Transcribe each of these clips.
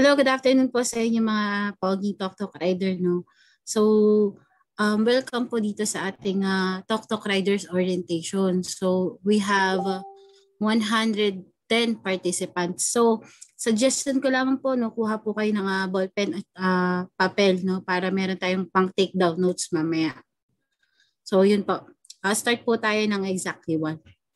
Hello, good afternoon po sa inyo mga Pogi Talk Talk Rider, no? So, welcome po dito sa ating Talk Talk Riders Orientation. So, we have 110 participants. So, suggestion ko lamang po, no, kuha po kayo ng ballpen at papel, no, para meron tayong pang take down notes mamaya. So, yun po. Start po tayo ng exactly one.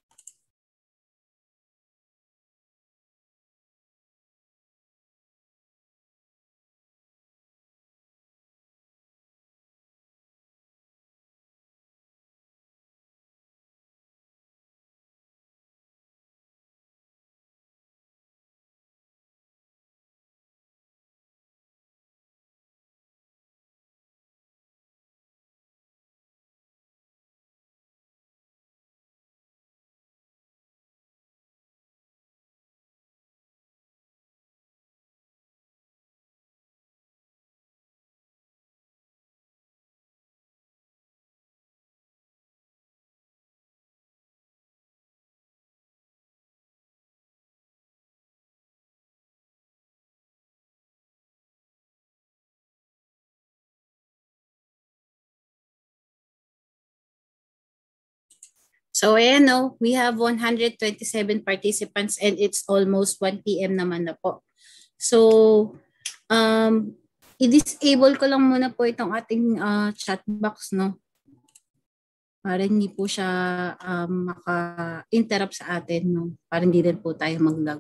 So ayan, no, we have 127 participants and it's almost 1 p.m. naman na po. So, i-disable ko lang muna po itong ating chat box, no? Para hindi po siya maka-interrupt sa atin, no? Para hindi rin po tayo mag-lag.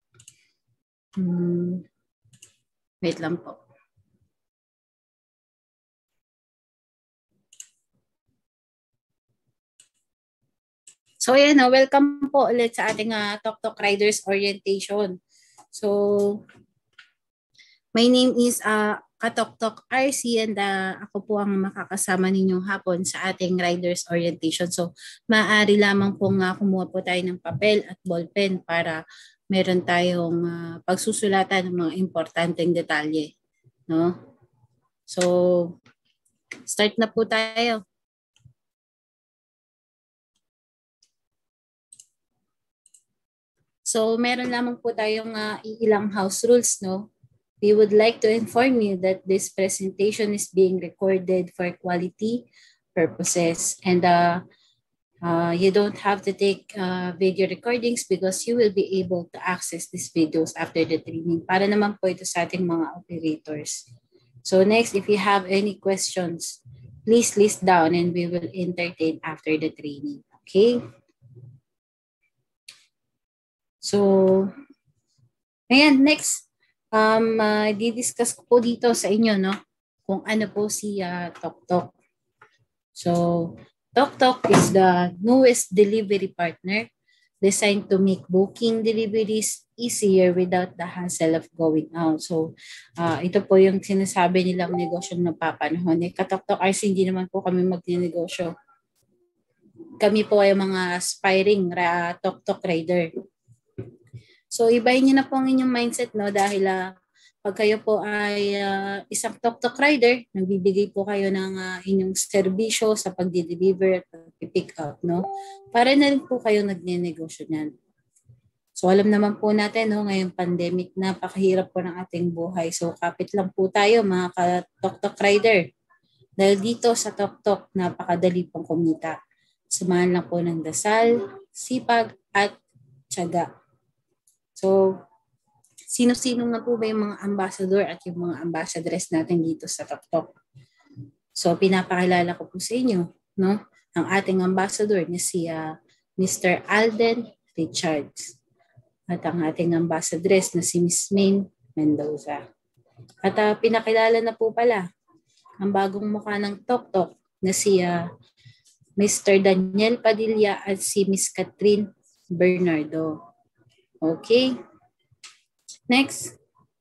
Wait lang po. So ayan, welcome po ulit sa ating Talk Talk Riders Orientation. So, my name is Katoktok RC and ako po ang makakasama ninyong hapon sa ating Riders Orientation. So, maaari lamang pong kumuha po tayo ng papel at ballpen para meron tayong pagsusulatan ng mga importanteng detalye. No? So, start na po tayo. So, meron lamang po tayong ilang house rules, no? We would like to inform you that this presentation is being recorded for quality purposes and you don't have to take video recordings because you will be able to access these videos after the training. Para naman po ito sa ating mga operators. So next, if you have any questions, please list down and we will entertain after the training. Okay? So, ayan, next, di-discuss ko po dito sa inyo, no, kung ano po si TokTok. So, TokTok is the newest delivery partner designed to make booking deliveries easier without the hassle of going out. So, ito po yung sinasabi nilang negosyo na papanahon. Katoktok ay hindi naman po kami magnenegosyo. Kami po ay mga aspiring TokTok rider. So, ibahin niyo na po ang inyong mindset, no? Dahil pag kayo po ay isang TokTok rider, nagbibigay po kayo ng inyong serbisyo sa pag-deliver at pag-pick up, no? Para na rin po kayo nagne-negosyo niyan. So, alam naman po natin, no? Ngayong pandemic, napakahirap po ng ating buhay. So, kapit lang po tayo, mga ka-TokTok rider. Dahil dito sa TokTok, napakadali pong kumita. Samahan lang po ng dasal, sipag, at tiyaga. So, sino-sino na po ba yung mga ambassador at yung mga ambassadress natin dito sa TokTok? So, pinapakilala ko po sa inyo, no? Ang ating ambassador na si Mr. Alden Richards. At ang ating ambassadress na si Miss Maine Mendoza. At pinakilala na po pala ang bagong mukha ng TokTok na si Mr. Daniel Padilla at si Miss Catherine Bernardo. Okay. Next.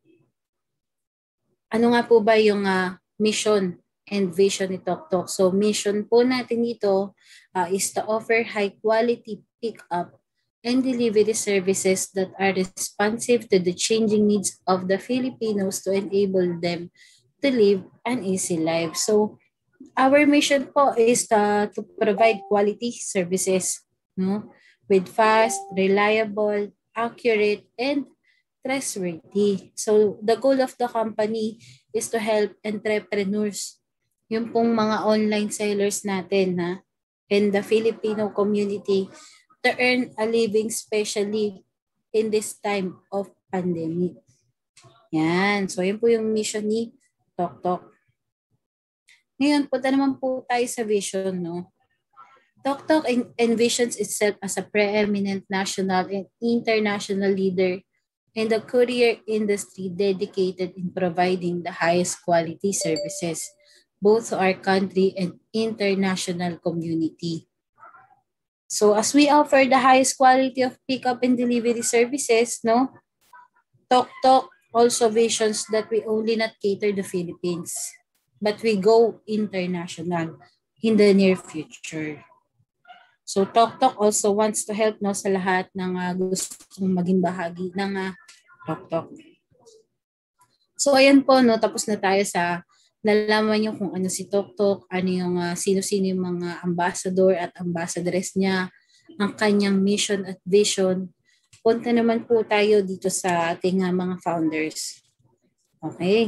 Ano nga po ba yung mission and vision ni TokTok? So mission po natin dito is to offer high quality pick-up and delivery services that are responsive to the changing needs of the Filipinos to enable them to live an easy life. So our mission po is to provide quality services, no? With fast, reliable, accurate, and trustworthy. So the goal of the company is to help entrepreneurs, yung pong mga online sellers natin na in the Filipino community to earn a living, especially in this time of pandemic. Yan. So yun po yung mission ni TokTok. Ngayon, punta naman po tayo sa vision, no? TokTok envisions itself as a preeminent national and international leader in the courier industry dedicated in providing the highest quality services both to our country and international community. So as we offer the highest quality of pickup and delivery services, no, TokTok also visions that we only not cater the Philippines, but we go international in the near future. So TokTok also wants to help, no, sa lahat ng gustong maging bahagi ng TokTok. So ayan po, no, tapos na tayo sa nalaman niyo kung ano si TokTok, ano yung sino-sino yung mga ambassador at ambassadress niya, ang kanyang mission at vision. Punta naman po tayo dito sa ating mga founders. Okay.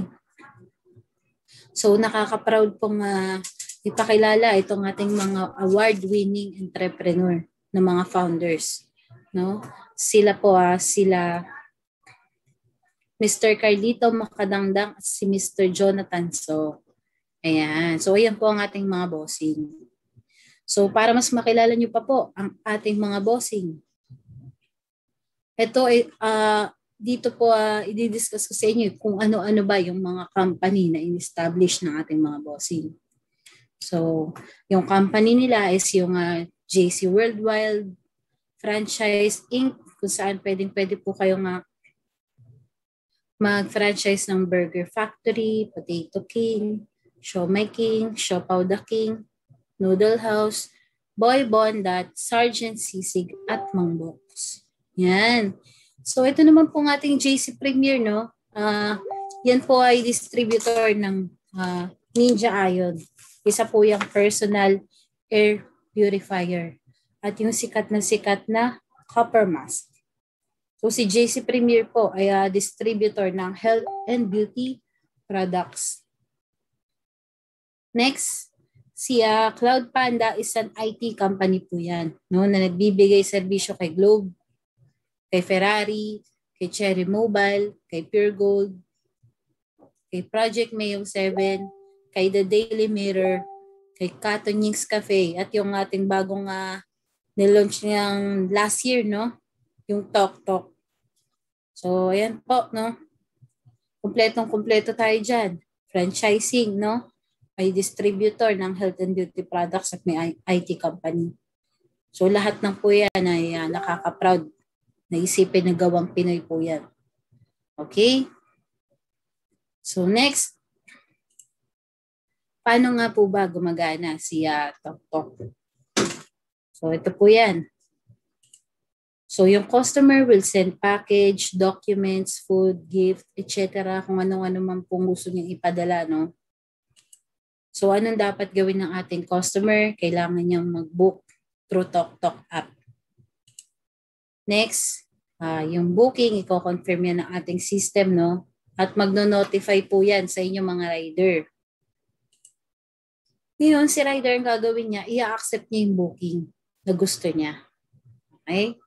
So nakaka-proud pong ipakilala itong ating mga award-winning entrepreneur na mga founders, no? Sila po sila Mr. Carlito Macadangdang at si Mr. Jonathan. So, ayan. So, ayan po ang ating mga bossing. So, para mas makilala nyo pa po ang ating mga bossing. Ito, dito po i-discuss ko sa inyo kung ano-ano ba yung mga company na in-establish ng ating mga bossing. So, yung company nila is yung JC Worldwide Franchise Inc. Kung saan pwede po kayong mag-franchise ng Burger Factory, Potato King, Siomai King, Siopaw the King, Noodle House, Boy Bondat, Sergeant Sisig, at Mang Box. Yan. So ito naman po ng ating JC Premier, no? Yan po ay distributor ng Ninja Ion. Isa po yung personal air purifier. At yung sikat na copper mask. So si JC Premier po ay distributor ng health and beauty products. Next, si Cloud Panda is an IT company po yan, no, na nagbibigay serbisyo kay Globe, kay Ferrari, kay Cherry Mobile, kay Pure Gold, kay Project Mayo 7, kay The Daily Mirror, kay Katonyings Cafe, at yung ating bagong nilaunch niyang last year, no? Yung TokTok. So, ayan po, no? Kumpletong-kumpleto tayo dyan. Franchising, no? May distributor ng health and beauty products at may IT company. So, lahat ng po yan ay nakaka-proud. Naisipin na gawang Pinoy po yan. Okay? So, next. Paano nga po ba gumagana si TokTok? So, ito po yan. So, yung customer will send package, documents, food, gift, etc. Kung ano-ano man pong gusto niyang ipadala, no? So, anong dapat gawin ng ating customer? Kailangan niyang mag-book through TokTok app. Next, yung booking, i-confirm yan ng ating system, no? At magno-notify po yan sa inyong mga rider. Ngayon, si rider ang gagawin niya, i-accept niya yung booking na gusto niya. Okay?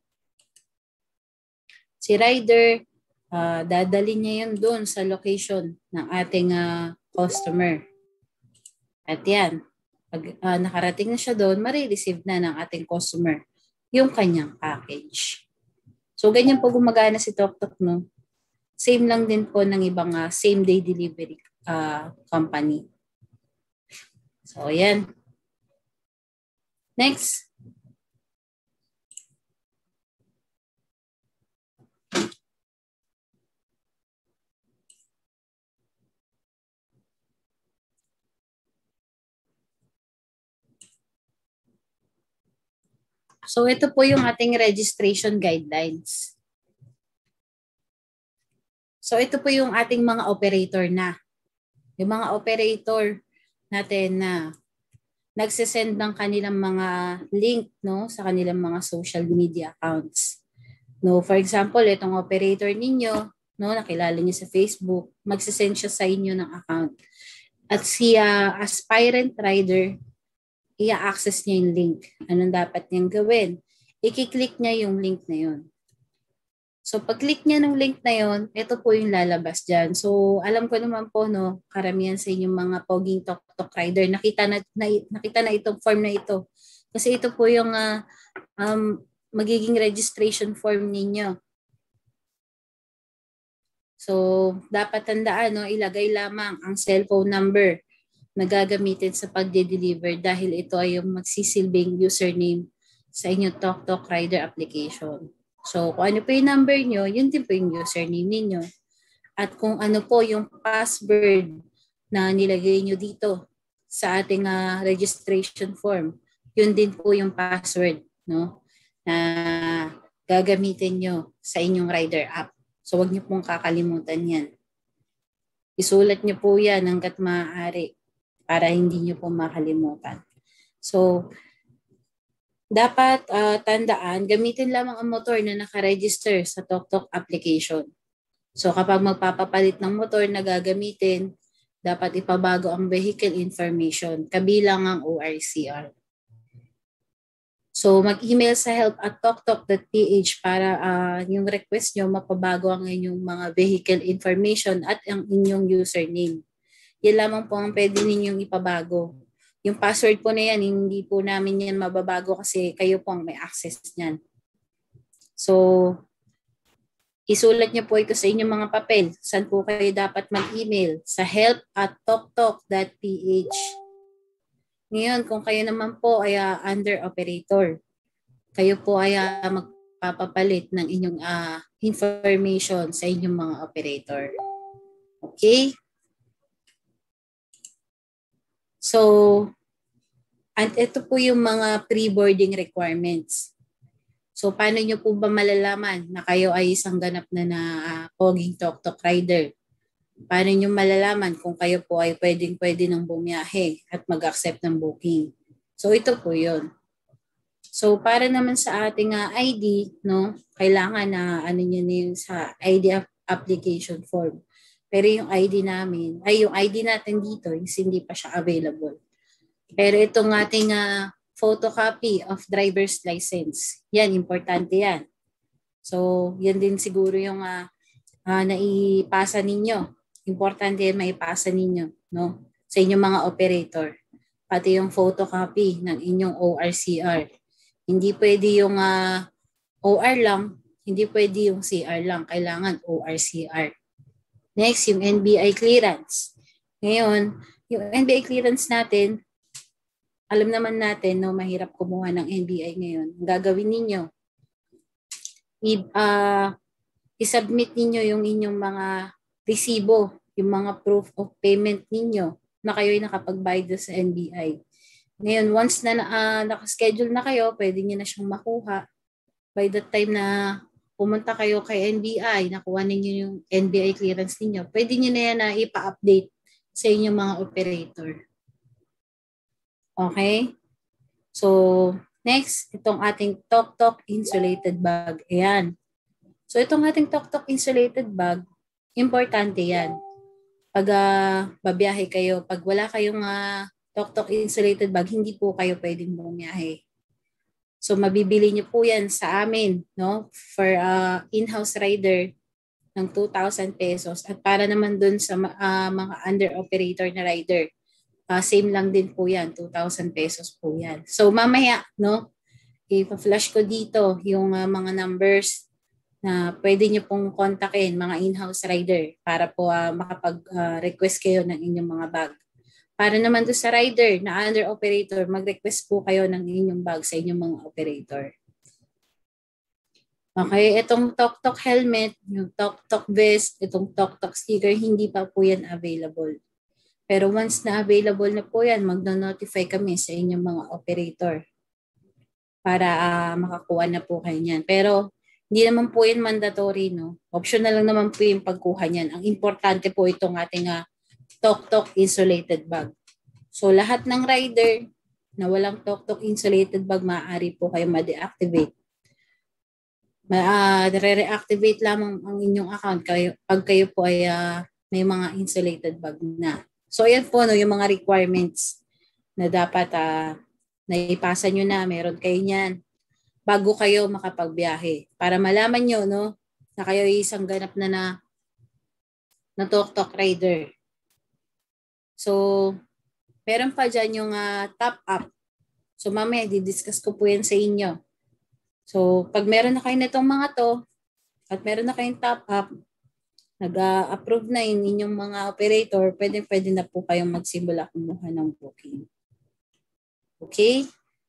Si rider, dadalhin niya yun doon sa location ng ating customer. At yan, pag nakarating na siya doon, marireceive na ng ating customer yung kanyang package. So, ganyan po gumagana si TokTok, no? Same lang din po ng ibang same-day delivery company. So, yan. Next. So, ito po yung ating registration guidelines. So, ito po yung ating mga operator na. Yung mga operator natin na nagsisend ng kanilang mga link, no, sa kanilang mga social media accounts. No, for example, itong operator ninyo, no, nakilala niyo sa Facebook, magsisend siya sa inyo ng account. At si aspirant rider, i-access niya yung link. Anong dapat niyang gawin? I-click niya yung link na yun. So pag-click niya ng link na yun, ito po yung lalabas dyan. So alam ko naman po, no, karamihan sa inyong mga poging tok-tok rider, nakita na itong form na ito. Kasi ito po yung magiging registration form ninyo. So dapat tandaan, no, ilagay lamang ang cellphone number na gagamitin sa pagde-deliver dahil ito ay yung magsisilbing username sa inyong tok-tok rider application. So, kung ano po yung number nyo, yun din po yung username ninyo. At kung ano po yung password na nilagay nyo dito sa ating registration form, yun din po yung password, no, na gagamitin nyo sa inyong rider app. So, wag nyo pong kakalimutan yan. Isulat nyo po yan hanggat maaari para hindi nyo po makalimutan. So, dapat tandaan, gamitin lamang ang motor na nakaregister sa TokTok application. So kapag magpapapalit ng motor na gagamitin, dapat ipabago ang vehicle information, kabilang ang ORCR. So mag-email sa help@toktok.ph para yung request nyo mapabago ang inyong mga vehicle information at ang inyong username. Yan lamang po ang pwede ninyong ipabago. Yung password po na yan, hindi po namin yan mababago kasi kayo po ang may access niyan. So, isulat niyo po ito sa inyong mga papel. Saan po kayo dapat mag-email? Sa help@toktok.ph. Ngayon, kung kayo naman po ay under operator, kayo po ay magpapapalit ng inyong information sa inyong mga operator. Okay? So, at ito po yung mga pre-boarding requirements. So, paano nyo po ba malalaman na kayo ay isang ganap na poging tok-tok rider? Paano nyo malalaman kung kayo po ay pwede nang bumiyahe at mag-accept ng booking? So, ito po yun. So, para naman sa ating ID, no, kailangan na nyo na yung sa ID application form. Pero yung ID namin, yung ID natin dito is hindi pa siya available. Pero itong ating photocopy of driver's license, yan, importante yan. So, yan din siguro yung naipasa ninyo. Importante yan maipasa ninyo, no, sa inyong mga operator. Pati yung photocopy ng inyong ORCR. Hindi pwede yung OR lang, hindi pwede yung CR lang. Kailangan ORCR. Next, yung NBI clearance. Ngayon, yung NBI clearance natin, alam naman natin, no, mahirap kumuha ng NBI ngayon. Ang gagawin ninyo, i-submit ninyo yung inyong mga resibo, yung mga proof of payment ninyo na kayo ay nakapagbayad sa NBI. Ngayon, once na nakaschedule na kayo, pwede nyo na siyang makuha. By the time na pumunta kayo kay NBI, nakuha ninyo yung NBI clearance ninyo, pwede nyo na yan na ipa-update sa inyong mga operator. Okay? So, next, itong ating TokTok insulated bag. Ayan. So, itong ating TokTok insulated bag, importante yan. Pag babiyahe kayo, pag wala kayong TokTok insulated bag, hindi po kayo pwedeng bumiyahe. So, mabibili nyo po yan sa amin, no? For in-house rider ng 2,000 pesos. At para naman dun sa mga under-operator na rider, same lang din po yan, 2,000 pesos po yan. So, mamaya, no? I-flash ko dito yung mga numbers na pwede nyo pong kontakin, mga in-house rider, para po makapag-request kayo ng inyong mga bag. Para naman doon sa rider na under operator, mag-request po kayo ng inyong bag sa inyong mga operator. Okay, itong TokTok helmet, yung TokTok vest, itong TokTok sticker, hindi pa po yan available. Pero once na available na po yan, magno-notify kami sa inyong mga operator para makakuha na po kayo niyan. Pero hindi naman po yan mandatory, no? Optional lang naman po yung pagkuha niyan. Ang importante po itong ating TokTok insulated bag. So lahat ng rider na walang TokTok insulated bag, maaari po kayo ma-deactivate. Re-reactivate lamang ang inyong account pag kayo po ay may mga insulated bag na. So ayan po no, yung mga requirements na dapat naipasa nyo na, meron kayo niyan bago kayo makapagbiyahe. Para malaman nyo no, na kayo ay isang ganap na Tok Rider. So, meron pa dyan yung top up. So, mamaya, di-discuss ko po yan sa inyo. So, pag meron na kayo nitong mga to, at meron na kayong top up, nag-approve na yung inyong mga operator, pwede na po kayong magsimula kumuha ng booking. Okay?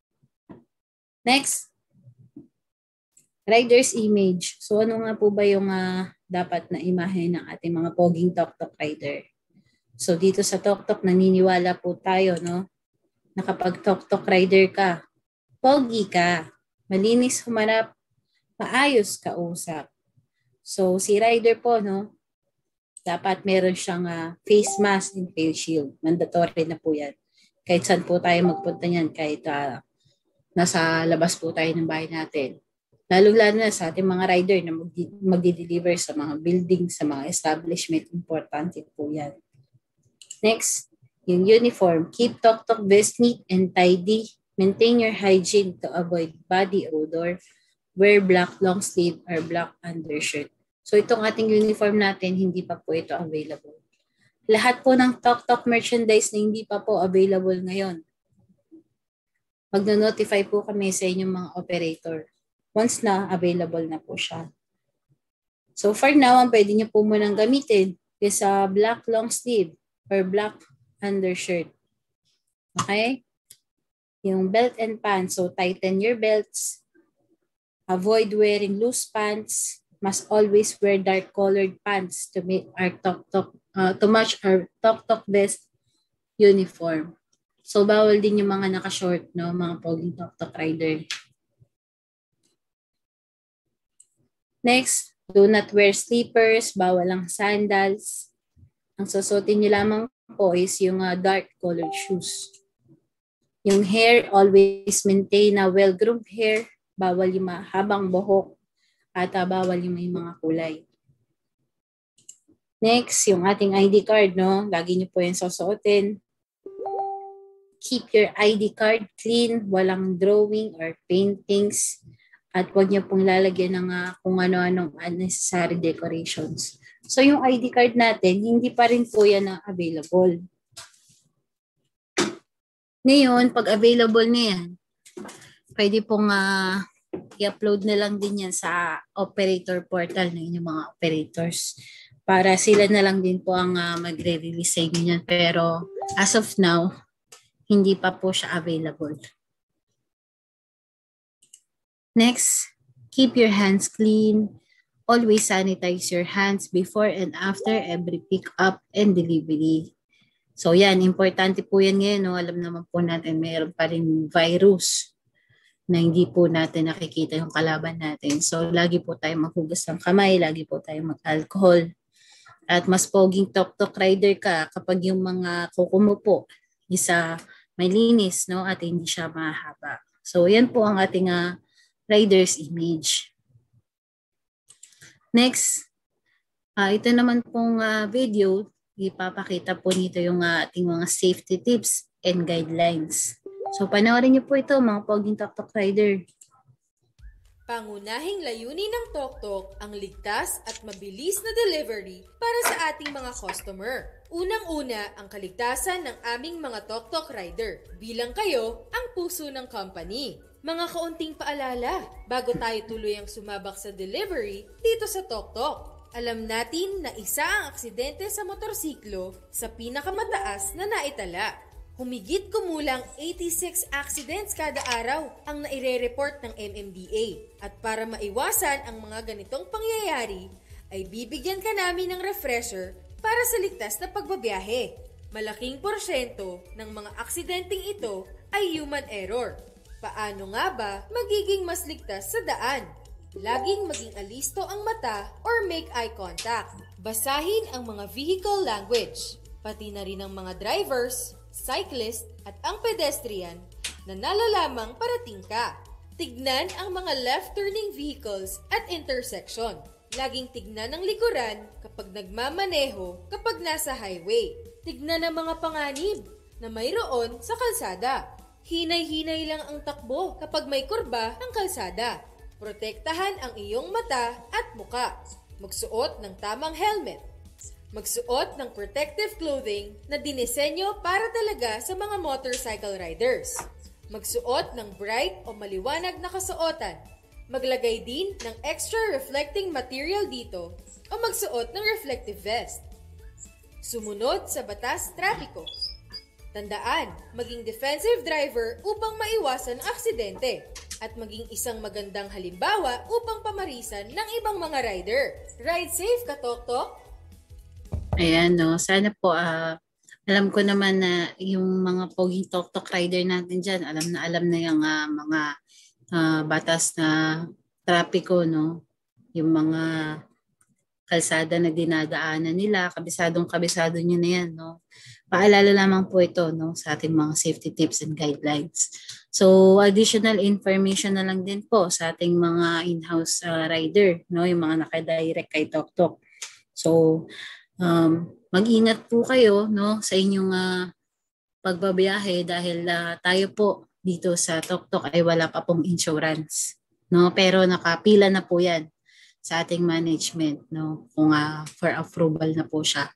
Next, rider's image. So, ano nga po ba yung dapat na imahe ng ating mga poging Tok Rider? So, dito sa Tok, naniniwala po tayo, no? Na kapag Tok Rider ka, pogi ka, malinis humarap, maayos kausap. So, si rider po, no? Dapat meron siyang face mask and face shield. Mandatory na po yan. Kahit saan po tayo magpunta niyan, kahit nasa labas po tayo ng bahay natin. Lalo-lalo na sa ating mga rider na magdi-deliver sa mga building, sa mga establishment, importante po yan. Next, yung uniform. Keep Tok vest neat and tidy. Maintain your hygiene to avoid body odor. Wear black long sleeve or black undershirt. So itong ating uniform natin, hindi pa po ito available. Lahat po ng Tok merchandise na hindi pa po available ngayon, magno-notify po kami sa inyong mga operator once na available na po siya. So for now, ang pwede niyo po munang gamitin is black long sleeve or black undershirt. Okay? Yung belt and pants, so tighten your belts. Avoid wearing loose pants. Must always wear dark colored pants to make our to match our Tok vest uniform. So bawal din yung mga naka-short, no, mga poging Tok Rider. Next, do not wear slippers, bawal ang sandals. Ang susuotin niyo lamang po is yung dark colored shoes. Yung hair, always maintain a well-groomed hair. Bawal yung mahabang buhok at bawal yung may mga kulay. Next, yung ating ID card, no? Lagi niyo po yung susuotin. Keep your ID card clean, walang drawing or paintings. At huwag niyo pong lalagyan ng kung ano-anong unnecessary decorations. So yung ID card natin, hindi pa rin po yan available. Ngayon, pag available na yan, pwede pong i-upload na lang din yan sa operator portal ng inyong mga operators para sila na lang din po ang magre-release sa inyo yan. Pero as of now, hindi pa po siya available. Next, keep your hands clean. Always sanitize your hands before and after every pick up and delivery. So yan, importante po yan ngayon. No? Alam naman po natin, mayroon pa rin virus na hindi po natin nakikita yung kalaban natin. So lagi po tayo maghugas ng kamay, lagi po tayo mag-alcohol. At mas poging Tok Rider ka kapag yung mga kuko mo po isa may linis, no, at hindi siya mahaba. So yan po ang ating rider's image. Next, ito naman pong video, ipapakita po nito yung ating mga safety tips and guidelines. So panoorin niyo po ito mga poging Tok Rider. Pangunahing layunin ng Tok ang ligtas at mabilis na delivery para sa ating mga customer. Unang-una ang kaligtasan ng aming mga Tok Rider bilang kayo ang puso ng company. Mga kaunting paalala bago tayo tuluyang sumabak sa delivery dito sa Tok. Alam natin na isa ang aksidente sa motorsiklo sa pinakamataas na naitala. Humigit kumulang 86 accidents kada araw ang naire-report ng MMDA. At para maiwasan ang mga ganitong pangyayari, ay bibigyan ka namin ng refresher para sa ligtas na pagbabiyahe. Malaking porsyento ng mga aksidenteng ito ay human error. Paano nga ba magiging mas ligtas sa daan? Laging maging alisto ang mata or make eye contact. Basahin ang mga vehicle language, pati na rin ang mga drivers, cyclist at ang pedestrian na nalalamang parating ka. Tignan ang mga left-turning vehicles at intersection. Laging tignan ang likuran kapag nagmamaneho kapag nasa highway. Tignan ang mga panganib na mayroon sa kalsada. Hinay-hinay lang ang takbo kapag may kurba ang kalsada. Protektahan ang iyong mata at muka. Magsuot ng tamang helmet. Magsuot ng protective clothing na dinisenyo para talaga sa mga motorcycle riders. Magsuot ng bright o maliwanag na kasuotan. Maglagay din ng extra reflecting material dito o magsuot ng reflective vest. Sumunod sa batas trapiko. Tandaan, maging defensive driver upang maiwasan ang aksidente at maging isang magandang halimbawa upang pamarisan ng ibang mga rider. Ride safe ka, Tok-Tok! Ayan, no. Sana po, alam ko naman na yung mga poging tok-tok rider natin dyan, alam na yung mga batas na trapiko, no? Yung mga kalsada na dinadaanan nila, kabisado nyo na yan, no? Paalala lamang po ito, no, sa ating mga safety tips and guidelines. So, additional information na lang din po sa ating mga in-house rider, no? Yung mga nakadirect kay tok-tok. So, mag-ingat po kayo, no, sa inyong pagbabiyahe dahil tayo po dito sa tok-tok ay wala pa pong insurance, no, pero nakapila na po yan sa ating management, no, kung for approval na po siya.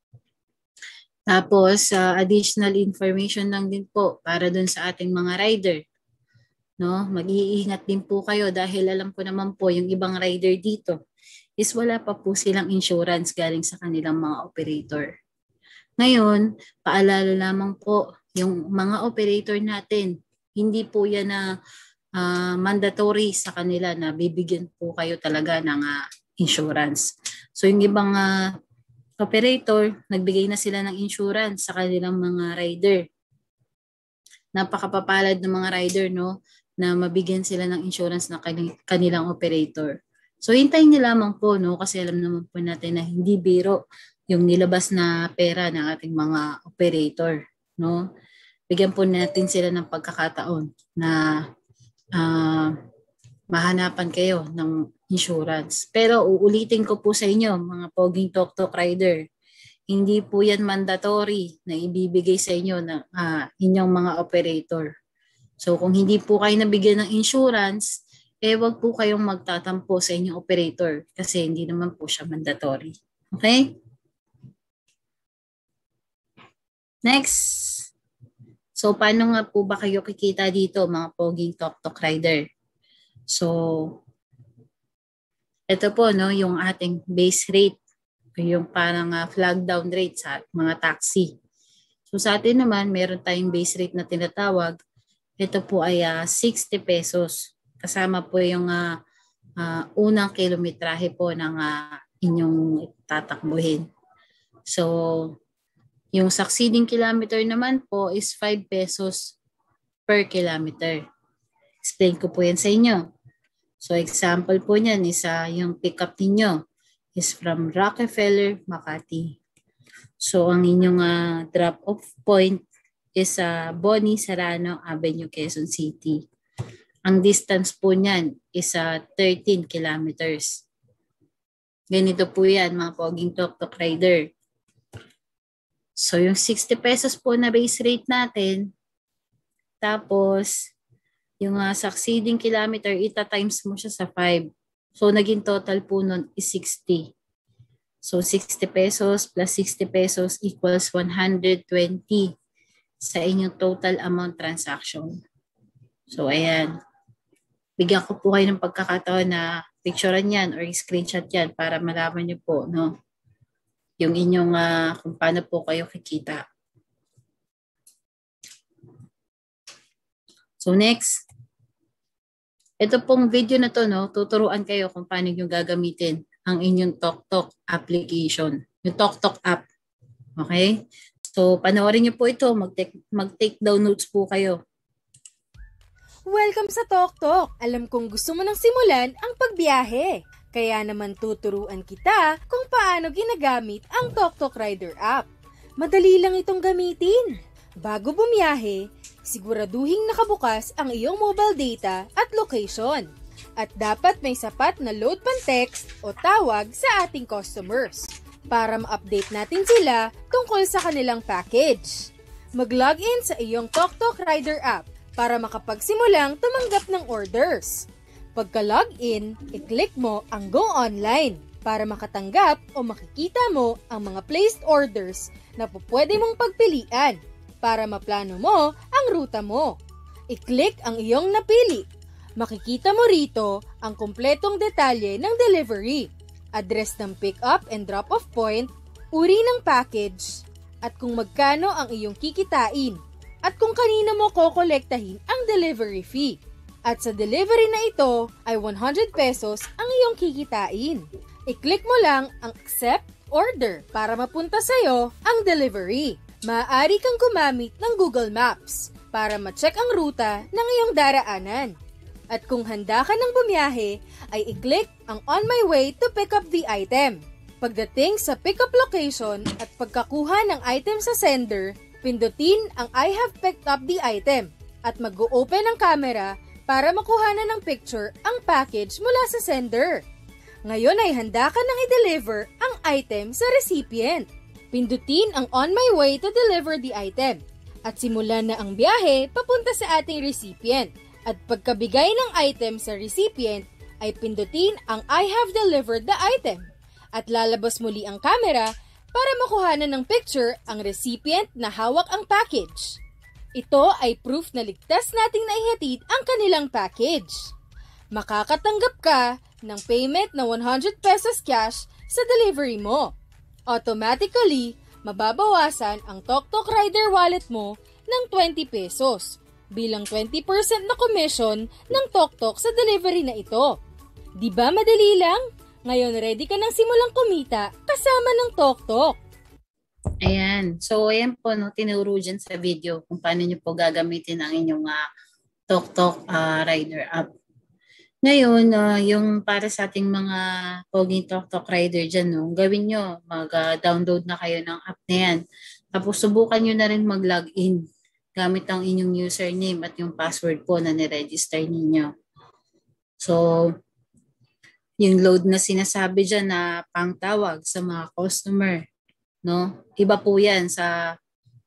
Tapos additional information lang din po para dun sa ating mga rider, no, mag-iingat din po kayo dahil alam ko naman po yung ibang rider dito is wala pa po silang insurance galing sa kanilang mga operator. Ngayon, paalala lamang po, yung mga operator natin, hindi po yan na mandatory sa kanila na bibigyan po kayo talaga ng insurance. So yung ibang operator, nagbigay na sila ng insurance sa kanilang mga rider. Napakapapalad ng mga rider, no, na mabigyan sila ng insurance ng kanilang operator. So hintayin niyo lamang po, no, kasi alam naman po natin na hindi biro yung nilabas na pera ng ating mga operator, no. Bigyan po natin sila ng pagkakataon na mahanapan kayo ng insurance. Pero uulitin ko po sa inyo, mga poging tok-tok rider, hindi po yan mandatory na ibibigay sa inyo ng inyong mga operator. So kung hindi po kayo nabigyan ng insurance, wag po kayong magtatampo sa inyong operator kasi hindi naman po siya mandatory. Okay? Next. So, paano nga po ba kayo kikita dito, mga poging tok-tok rider? So, ito po, no, yung ating base rate, yung parang flag down rate sa mga taxi. So, sa atin naman, meron tayong base rate na tinatawag. Ito po ay 60 pesos. Kasama po yung unang kilometrahe po ng inyong tatakbuhin. So, yung succeeding kilometer naman po is 5 pesos per kilometer. Explain ko po yan sa inyo. So, example po niyan is yung pick-up ninyo is from Rockefeller, Makati. So, ang inyong drop-off point is Boni Serrano Avenue, Quezon City. Ang distance po niyan is 13 kilometers. Ganito po yan, mga poging tok-tok rider. So, yung 60 pesos po na base rate natin, tapos, yung succeeding kilometer, ita-times mo siya sa 5. So, naging total po nun is 60. So, 60 pesos plus 60 pesos equals 120 sa inyong total amount transaction. So, ayan. Bigyan ko po kayo ng pagkakataon na picturean yan or screenshot yan para malaman nyo po, no, yung inyong kung paano po kayo kikita. So next, ito pong video na to, no, tuturuan kayo kung paano nyo gagamitin ang inyong tok-tok application, yung tok-tok app. Okay? So panoorin nyo po ito, mag-take down notes po kayo. Welcome sa Tok-Tok! Alam kong gusto mo nang simulan ang pagbiyahe. Kaya naman tuturuan kita kung paano ginagamit ang Tok-Tok Rider app. Madali lang itong gamitin. Bago bumiyahe, siguraduhing nakabukas ang iyong mobile data at location. At dapat may sapat na load pan text o tawag sa ating customers para ma-update natin sila tungkol sa kanilang package. Mag-login sa iyong TokTok Rider app para makapagsimulang tumanggap ng orders. Pagka-login, i-click mo ang Go Online para makatanggap o makikita mo ang mga placed orders na pwede mong pagpilian para maplano mo ang ruta mo. I-click ang iyong napili. Makikita mo rito ang kumpletong detalye ng delivery, address ng pick-up and drop-off point, uri ng package, at kung magkano ang iyong kikitain, at kung kanino mo kokolektahin ang delivery fee. At sa delivery na ito ay 100 pesos ang iyong kikitain. I-click mo lang ang Accept Order para mapunta sa'yo ang delivery. Maaari kang gumamit ng Google Maps para ma-check ang ruta ng iyong daraanan. At kung handa ka ng bumiyahe, ay i-click ang On My Way to pick up the item. Pagdating sa pick-up location at pagkakuha ng item sa sender, pindutin ang I have picked up the item at mag-open ang camera para makuha na ng picture ang package mula sa sender. Ngayon ay handa ka nang i-deliver ang item sa recipient. Pindutin ang On My Way to deliver the item at simulan na ang biyahe papunta sa ating recipient. At pagkabigay ng item sa recipient, ay pindutin ang I have delivered the item at lalabas muli ang camera para makuhanan ng picture ang recipient na hawak ang package. Ito ay proof na ligtas nating naihatid ang kanilang package. Makakatanggap ka ng payment na 100 pesos cash sa delivery mo. Automatically, mababawasan ang TokTok Rider wallet mo ng 20 pesos. Bilang 20% na commission ng TokTok sa delivery na ito. Di ba madali lang? Ngayon ready ka nang simulang kumita kasama ng TokTok. Ayan. So, ayan po, no, tinuro dyan sa video kung paano nyo po gagamitin ang inyong TokTok Rider app. Ngayon, yung para sa ating mga poging TokTok Rider dyan, no, gawin nyo, mag-download na kayo ng app na yan. Tapos, subukan nyo na rin mag-login gamit ang inyong username at yung password po na niregister ninyo. So, yung load na sinasabi dyan na pangtawag sa mga customer, no? Iba po yan sa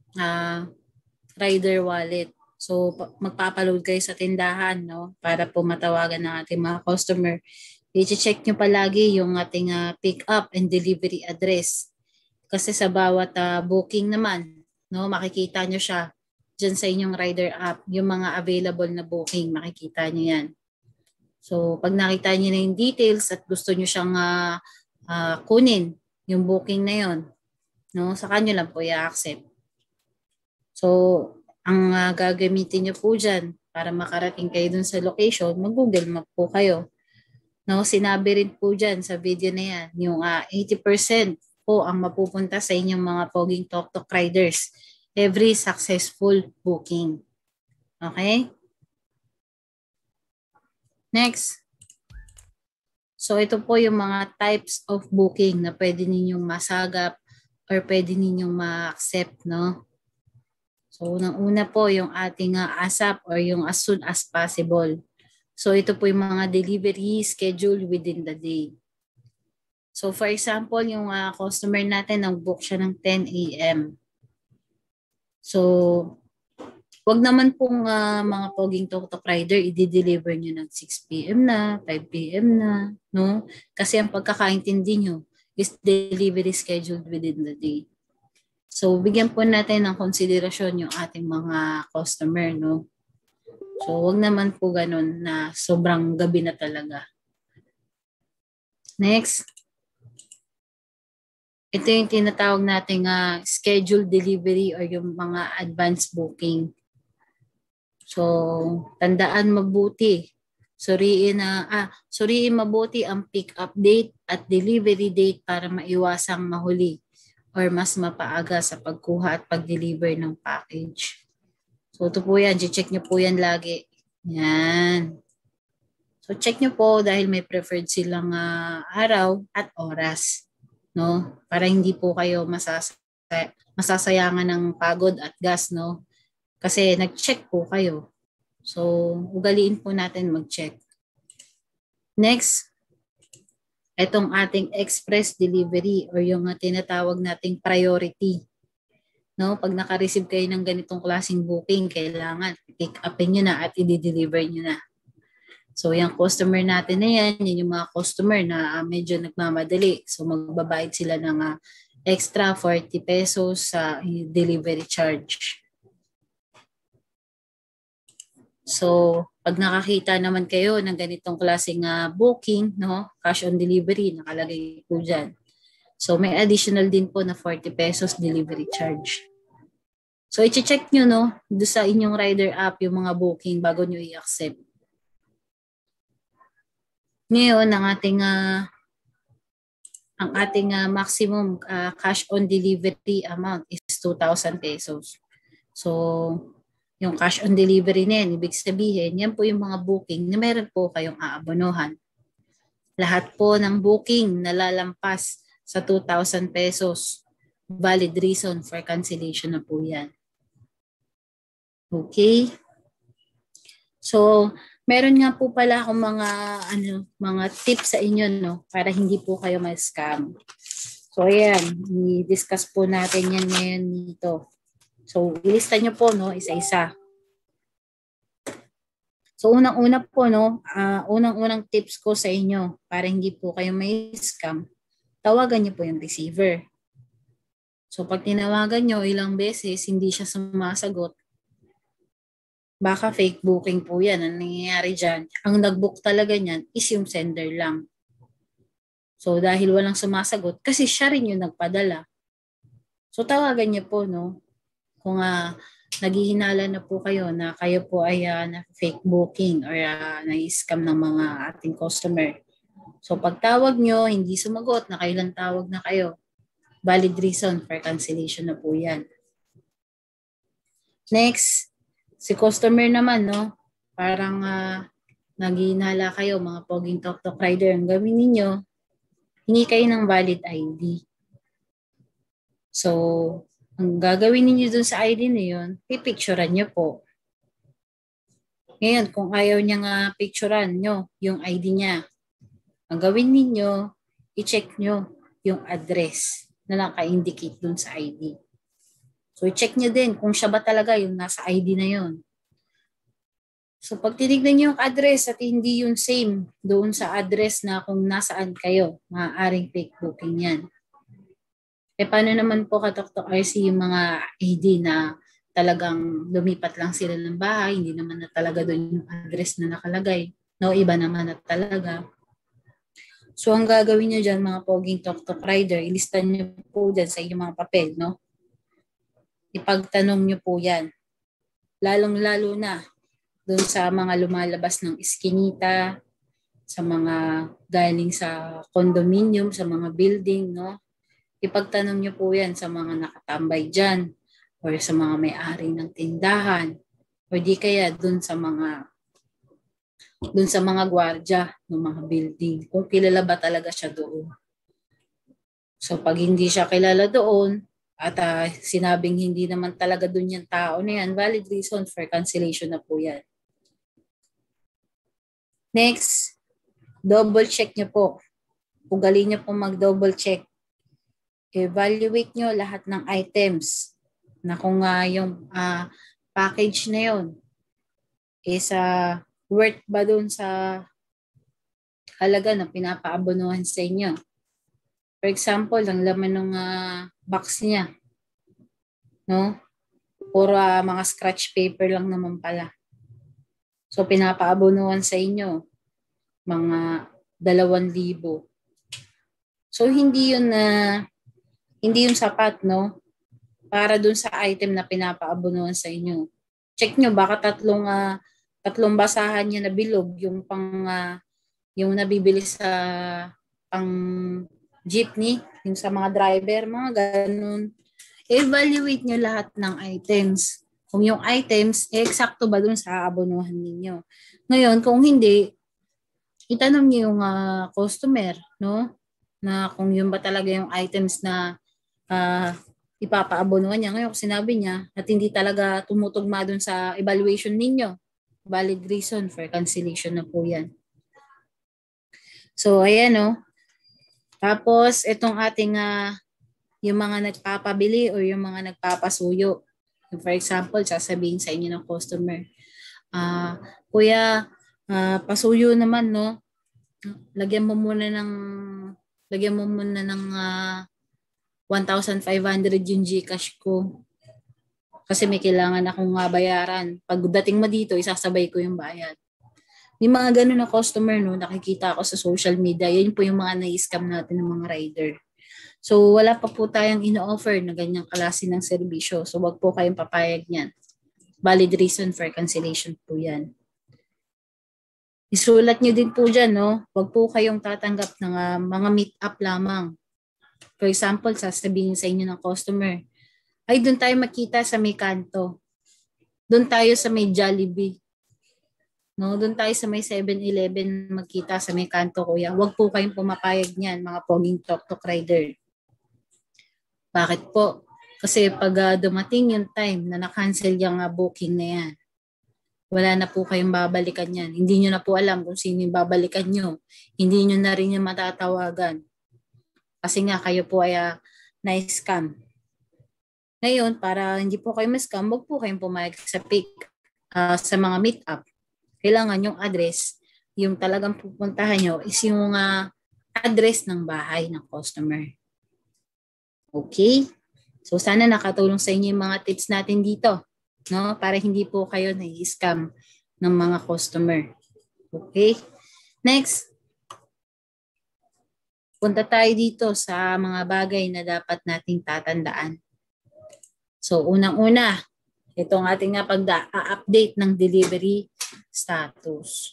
Rider Wallet. So, magpapaload kayo sa tindahan, no? Para po matawagan ng ating mga customer. I-check nyo palagi yung ating pick up and delivery address. Kasi sa bawat booking naman, no, makikita nyo siya dyan sa inyong Rider app, yung mga available na booking, makikita nyo yan. So, pag nakita nyo na yung details at gusto nyo siyang kunin, yung booking na yon, no, saka nyo lang po i-accept. So, ang gagamitin nyo po dyan para makarating kayo dun sa location, mag-Google Map po kayo. No, sinabi rin po dyan sa video na yan, yung 80% po ang mapupunta sa inyong mga poging TokTok Riders every successful booking. Okay? Next. So, ito po yung mga types of booking na pwede ninyong masagap or pwede ninyong ma-accept, no? So, unang-una po yung ating ASAP or yung as soon as possible. So, ito po yung mga delivery schedule within the day. So, for example, yung customer natin, nag-book siya ng 10 a.m. So, wag naman pong mga poging TokTok Rider i-deliver nyo ng 6 p.m. na, 5 p.m. na, no? Kasi ang pagkakaintindi nyo is delivery scheduled within the day. So, bigyan po natin ng konsiderasyon yung ating mga customer, no? So, wag naman po ganun na sobrang gabi na talaga. Next. Ito yung tinatawag nating scheduled delivery or yung mga advance booking. So, tandaan mabuti. Suriin mabuti ang pick-up date at delivery date para maiwasang mahuli or mas mapaaga sa pagkuha at pag-deliver ng package. So, ito po yan. Check nyo po yan lagi. Yan. So, check nyo po dahil may preferred silang araw at oras. No? Para hindi po kayo masasayangan ng pagod at gas, no? Kasi nag-check po kayo. So, ugaliin po natin mag-check. Next, itong ating express delivery or yung tinatawag nating priority. No, pag naka-receive kayo ng ganitong klaseng booking, kailangan pick upin nyo na at i-deliver nyo na. So, yung customer natin na yan yung mga customer na medyo nagmamadali. So, magbabayad sila ng extra 40 pesos sa delivery charge. So, pag nakakita naman kayo ng ganitong klaseng booking, no, cash on delivery, nakalagay po dyan. So, may additional din po na 40 pesos delivery charge. So, i-check nyo, no, doon sa inyong rider app yung mga booking bago nyo i-accept. Ngayon, ang ating maximum cash on delivery amount is 2,000 pesos. So, yung cash on delivery na yan, ibig sabihin, yan po yung mga booking na meron po kayong aabonohan. Lahat po ng booking na lalampas sa 2,000 pesos, valid reason for cancellation na po yan. Okay? So, meron nga po pala akong mga tips sa inyo, no, para hindi po kayo ma-scam. So, ayan, i-discuss po natin yan ngayon dito. So, ilista nyo po, no, isa-isa. So, unang-una po, no, unang-unang tips ko sa inyo para hindi po kayo ma-scam, tawagan nyo po yung receiver. So, pag tinawagan nyo ilang beses, hindi siya sumasagot, baka fake booking po yan. Ang nangyayari dyan, ang nag-book talaga niyan is yung sender lang. So, dahil walang sumasagot, kasi siya rin yung nagpadala. So, tawagan niyo po, no? Kung naghihinala na po kayo na kayo po ay na fake booking or na-scam ng mga ating customer. So, pag tawag nyo, hindi sumagot, nakailang tawag na kayo, valid reason for cancellation na po yan. Next, si customer naman, no, parang naghihinala kayo, mga poging tok-tok rider, ang gawin ninyo, hingi kayo ng valid ID. So, ang gagawin ninyo dun sa ID na yun, pipicturean nyo po. Ngayon, kung ayaw niya nga picturean nyo yung ID niya, ang gawin ninyo, i-check nyo yung address na naka-indicate dun sa ID. So, i-check nyo din kung siya ba talaga yung nasa ID na yun. So, pag tinignan nyo yung address at hindi yung same doon sa address na kung nasaan kayo, maaaring fake booking yan. E paano naman po katok-tok RC yung mga ID na talagang lumipat lang sila ng bahay, hindi naman na talaga doon yung address na nakalagay. No, iba naman na talaga. So, ang gagawin nyo dyan, mga poging tok-tok rider, ilista nyo po dyan sa inyong mga papel, no? Ipagtanong nyo po yan. Lalong-lalo na doon sa mga lumalabas ng iskinita, sa mga galing sa condominium, sa mga building, no? Ipagtanong nyo po yan sa mga nakatambay dyan or sa mga may-ari ng tindahan o di kaya doon sa mga gwardiya ng mga building kung kilala ba talaga siya doon. So pag hindi siya kilala doon at sinabing hindi naman talaga doon yung tao na yan, valid reason for cancellation na po yan. Next, double check nyo po. Ugali nyo po mag-double check. Evaluate nyo lahat ng items na kung yung package na yun is worth ba doon sa halaga na pinapaabonohan sa inyo. For example, ang laman ng box niya, no? Puro mga scratch paper lang naman pala. So, pinapaabonohan sa inyo, mga 2,000. So, hindi yun sapat, no? Para dun sa item na pinapaabonohan sa inyo. Check nyo, baka tatlong basahan niya na bilog, yung yung nabibili sa pang jeepney, yung sa mga driver, mga ganun. Evaluate nyo lahat ng items. Kung yung items, eksakto ba dun sa aabonohan ninyo. Ngayon, kung hindi, itanong nyo yung customer, no? Na kung yun ba talaga yung items na ipapaabonohan niya. Ngayon, kung sinabi niya at hindi talaga tumutugma dun sa evaluation ninyo, valid reason for cancellation na po yan. So, ayan o. Tapos, itong ating yung mga nagpapabili or yung mga nagpapasuyo. For example, sasabihin sa inyo ng customer, Kuya, pasuyo naman, no? Lagyan mo muna ng 1,500 yung GCash ko. Kasi may kailangan akong bayaran. Pagdating mo dito, isasabay ko yung bayad. May mga ganun na customer, no, nakikita ako sa social media. Yan po yung mga na-scam natin ng mga rider. So, wala pa po tayong ino-offer na ganyang klase ng serbisyo. So, wag po kayong papayag niyan. Valid reason for cancellation po yan. Isulat nyo din po dyan, no? Wag po kayong tatanggap ng mga meet-up lamang. For example, sasabihin sa inyo ng customer, ay doon tayo makita sa may kanto. Doon tayo sa may Jollibee. No, doon tayo sa may 7-Eleven magkita sa may kanto, kuya. Huwag po kayong pumapayag niyan, mga poging tok-tok rider. Bakit po? Kasi pag dumating yung time na na-cancel yung booking na yan, wala na po kayong babalikan yan. Hindi nyo na po alam kung sino yung babalikan nyo. Hindi nyo na rin yung matatawagan. Kasi nga kayo po ay na-scam. Ngayon, para hindi po kayo ma-scam, huwag po kayong pumayag sa pick sa mga meet-up. Kailangan yung address, yung talagang pupuntahan nyo is yung address ng bahay ng customer. Okay? So sana nakatulong sa inyo yung mga tips natin dito, no? Para hindi po kayo na-scam ng mga customer. Okay? Next. Punta tayo dito sa mga bagay na dapat nating tatandaan. So unang-una, itong ating pag-update ng delivery status.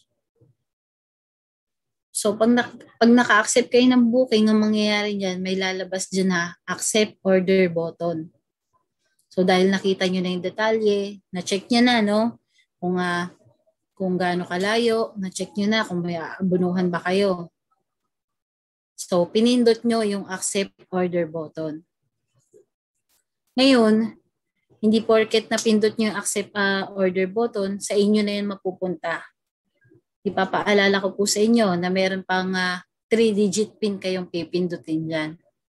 So pag naka-accept kayo ng booking, ang mangyayari dyan, may lalabas dyan na accept order button. So dahil nakita nyo na yung detalye, na-check nyo na, no? Kung gaano kalayo, na-check nyo na kung may aabunuhan ba kayo. So pinindot nyo yung accept order button. Ngayon, hindi porket na pindot nyo yung accept order button, sa inyo na yun mapupunta. Ipapaalala ko po sa inyo na meron pang 3-digit PIN kayong pipindutin dyan.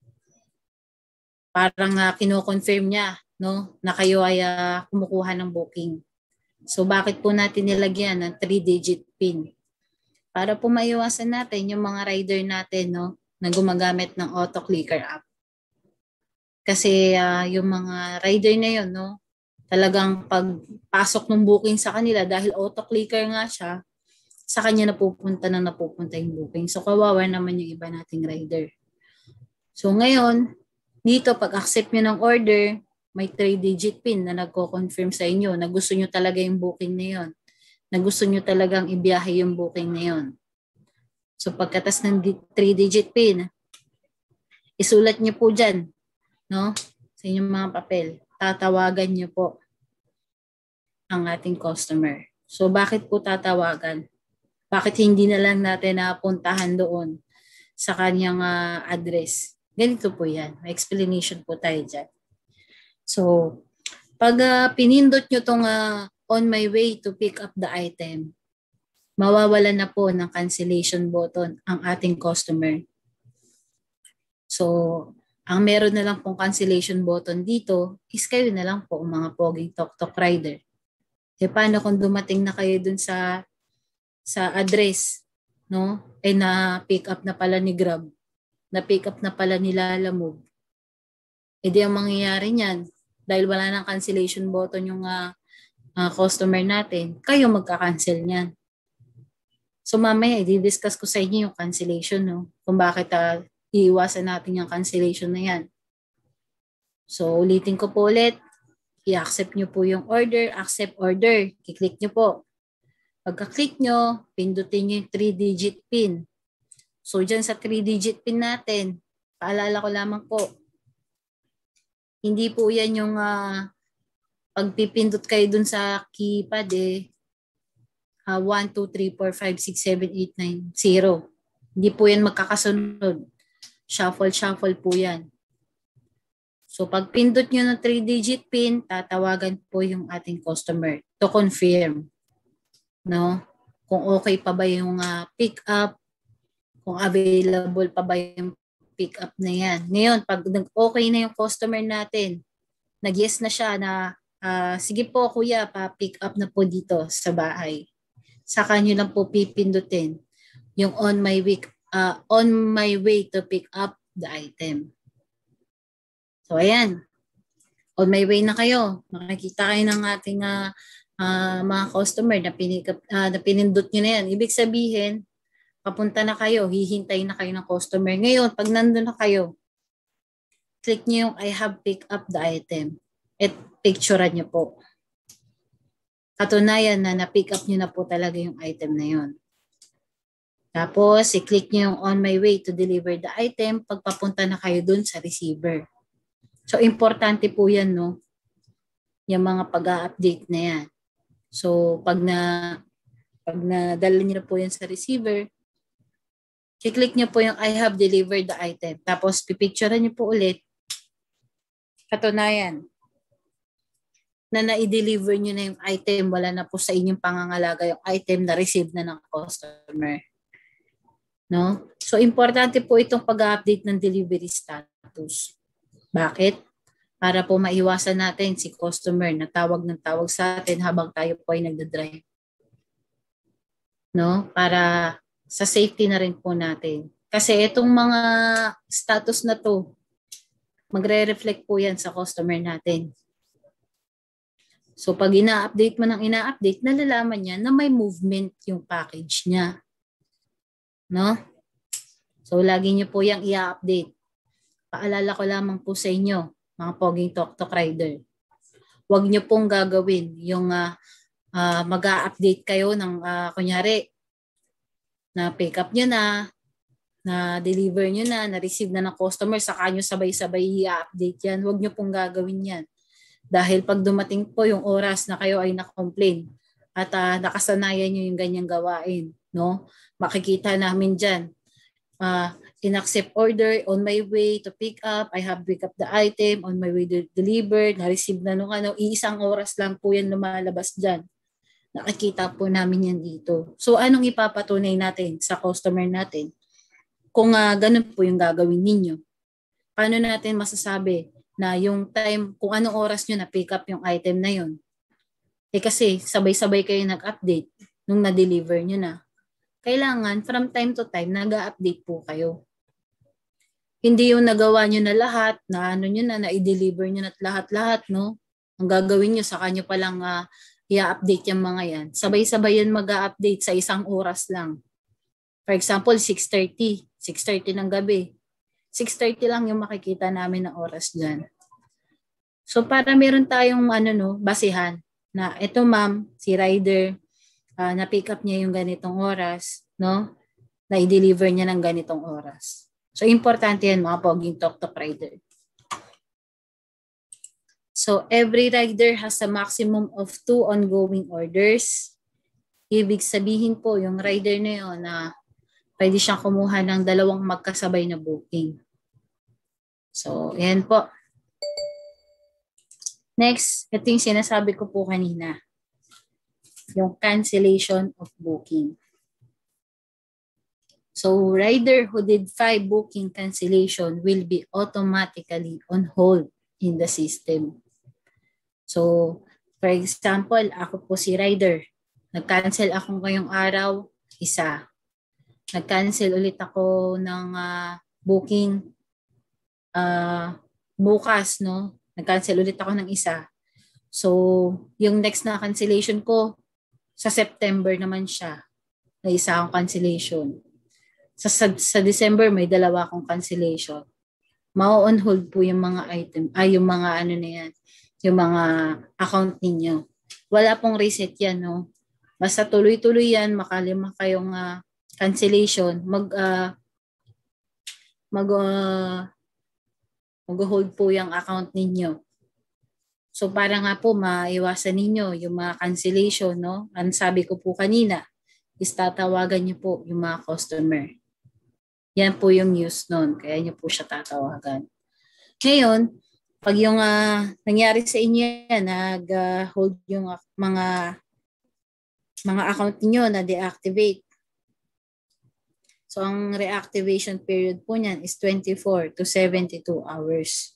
Parang kino-confirm niya, no, na kayo ay kumukuha ng booking. So bakit po natin nilagyan ng 3-digit PIN? Para po maiwasan natin yung mga rider natin, no, na gumagamit ng auto-clicker app. Kasi yung mga rider na yun, no, talagang pagpasok ng booking sa kanila, dahil auto-clicker nga siya, sa kanya napupunta yung booking. So kawawa naman yung iba nating rider. So ngayon, dito pag-accept nyo ng order, may 3-digit PIN na nagko-confirm sa inyo na gusto nyo talaga yung booking na yun. Na gusto nyo talagang ibiyahe yung booking na yun. So pagkatas ng 3-digit PIN, isulat nyo po dyan, no, sa inyong mga papel. Tatawagan nyo po ang ating customer. So bakit po tatawagan? Bakit hindi na lang natin puntahan doon sa kanyang address? Ganito po yan. May explanation po tayo dyan. So pag pinindot nyo tong on my way to pick up the item, mawawalan na po ng cancellation button ang ating customer. So ang meron na lang pong cancellation button dito is kayo na lang po, mga poging tok-tok rider. E paano kung dumating na kayo dun sa address, no? Eh na pick up na pala ni Grab, na pick up na pala ni Lalamove. E di ang mangyayari niyan, dahil wala nang cancellation button yung customer natin, kayo magka-cancel niyan. So mamaya i-discuss ko sa inyo yung cancellation, no? Kung bakit iiwasan natin yung cancellation na yan. So, ulitin ko po ulit. I-accept nyo po yung order. Accept order. Kiklik nyo po. Pagka-click nyo, pindutin nyo yung 3-digit PIN. So, dyan sa 3-digit PIN natin, paalala ko lamang po, hindi po yan yung pagpipindot kayo dun sa keypad 1, 2, 3, 4, 5, 6, 7, 8, 9, 0. Hindi po yan magkakasunod. Shuffle po yan. So pag pindot nyo ng 3-digit PIN, tatawagan po yung ating customer to confirm, no? Kung okay pa ba yung pick up, kung available pa ba yung pick up na yan. Ngayon, pag okay na yung customer natin, nag-yes na siya na sige po kuya, pa-pick up na po dito sa bahay. Saka nyo lang po pipindutin yung on my way to pick up the item. So ayan, on my way na kayo. Makikita kayo ng ating mga customer na, na pinindot nyo na yan. Ibig sabihin, papunta na kayo, hihintay na kayo ng customer. Ngayon, pag nandun na kayo, click nyo yung I have picked up the item. At picturean nyo po. Katunayan na na-pick up nyo na po talaga yung item na yon. Tapos, i-click nyo yung on my way to deliver the item pag papunta na kayo dun sa receiver. So, importante po yan, no? Yung mga pag-update na yan. So, pag nadala nyo na po yan sa receiver, i-click nyo po yung I have delivered the item. Tapos, pipicturean nyo po ulit. Katunayan na na-deliver nyo na yung item, wala na po sa inyong pangangalaga yung item na receive na ng customer. No? So, importante po itong pag-update ng delivery status. Bakit? Para po maiwasan natin si customer na tawag ng tawag sa atin habang tayo po ay nagdadrive. No? Para sa safety na rin po natin. Kasi itong mga status na to, magre-reflect po yan sa customer natin. So pag ina-update mo ng ina-update, nalalaman niya na may movement yung package niya. No? So lagi niyo po yung i-update. Paalala ko lamang po sa inyo, mga poging Tok Rider. Huwag niyo pong gagawin yung mag-a-update kayo ng kunyari na pick up niyo na deliver niyo na receive na ng customer, saka niyo sabay-sabay i-update yan. Huwag niyo pong gagawin yan. Dahil pag dumating po yung oras na kayo ay na-complain at nakasanayan nyo yung ganyang gawain, no? Makikita namin dyan, in-accept order, on my way to pick up, I have pick up the item, on my way to deliver, na-receive na nung iisang oras lang po yan lumalabas dyan. Nakikita po namin yan dito. So anong ipapatunay natin sa customer natin? Kung ganun po yung gagawin ninyo, paano natin masasabi na yung time, kung anong oras nyo na-pick up yung item na yun? Kasi sabay-sabay kayo nag-update nung na-deliver nyo na. Kailangan from time to time, nag-update po kayo. Hindi yung nagawa nyo na lahat, na nyo na-i-deliver nyo na lahat-lahat, no? Ang gagawin nyo, saka nyo palang i-update yung mga yan. Sabay-sabay yan mag-update sa isang oras lang. For example, 6:30 ng gabi. 6:30 lang yung makikita namin na oras dyan. So para meron tayong basihan na ito ma'am, si rider, na-pick up niya yung ganitong oras, no? Na i-deliver niya ng ganitong oras. So importante yan mga poging Tok Rider. So every rider has a maximum of 2 ongoing orders. Ibig sabihin po yung rider na yun na pwede siyang kumuha ng 2 magkasabay na booking. So, yan po. Next, ito yung sinasabi ko po kanina. Yung cancellation of booking. So, rider who did 5 booking cancellation will be automatically on hold in the system. So, for example, ako po si rider. Nag-cancel ako ngayong araw, 1. Nag-cancel ulit ako ng booking bukas, no? Nag-cancel ulit ako ng 1. So, yung next na cancellation ko, sa September naman siya. Na 1 akong cancellation. Sa December, may 2 akong cancellation. Ma-on hold po yung mga item, yung mga na yan, yung mga account ninyo. Wala pong reset yan, no? Basta tuloy-tuloy yan, makalima kayong cancellation, mag-hold po yung account ninyo. So para nga po maiwasan ninyo yung mga cancellation, no? Ang sabi ko po kanina, is tatawagan niyo po yung mga customer. Yan po yung use nun, kaya niyo po siya tatawagan. Ngayon, Pag yung nangyari sa inyo yan, nag-hold yung mga account niyo na deactivate. So, ang reactivation period po niyan is 24 to 72 hours.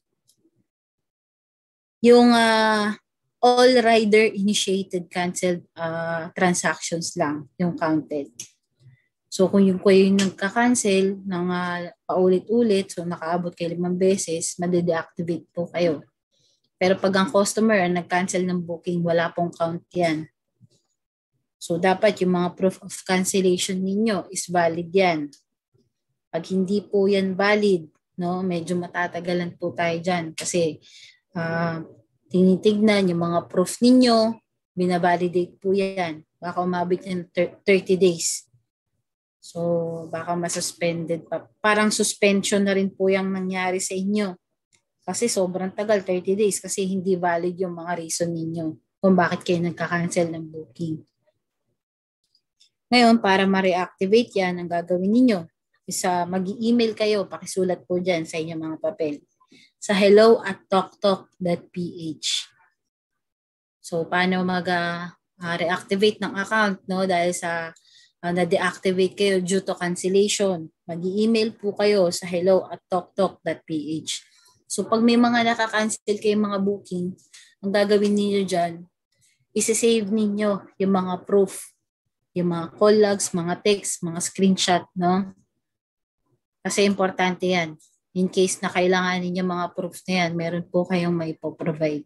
Yung all rider initiated canceled transactions lang yung counted. So kung yung nagka-cancel ng paulit-ulit, so nakaabot kayo 5 beses, made-deactivate po kayo. Pero pag ang customer nag-cancel ng booking, wala pong count yan. So dapat yung mga proof of cancellation ninyo is valid yan. Pag hindi po yan valid, no, medyo matatagalan po tayo dyan kasi tinitignan yung mga proof ninyo, binavalidate po yan. Baka umabot ng 30 days. So, baka masuspended pa. Parang suspension na rin po yung nangyari sa inyo. Kasi sobrang tagal, 30 days, kasi hindi valid yung mga reason ninyo kung bakit kayo nagka-cancel ng booking. Ngayon, para ma-reactivate yan, ang gagawin ninyo is mag-email kayo, pakisulat po dyan sa inyong mga papel. Sa hello@toktok.ph. So, paano mag-reactivate ng account, no? Dahil sa na-deactivate kayo due to cancellation. Mag-email po kayo sa hello@toktok.ph. So, pag may mga nakakancel kayong mga booking, ang gagawin niyo dyan, isi-save ninyo yung mga proof, yung mga call logs, mga text, mga screenshot, no? Kasi importante yan. In case na kailangan ninyo mga proofs na yan, meron po kayong may provide.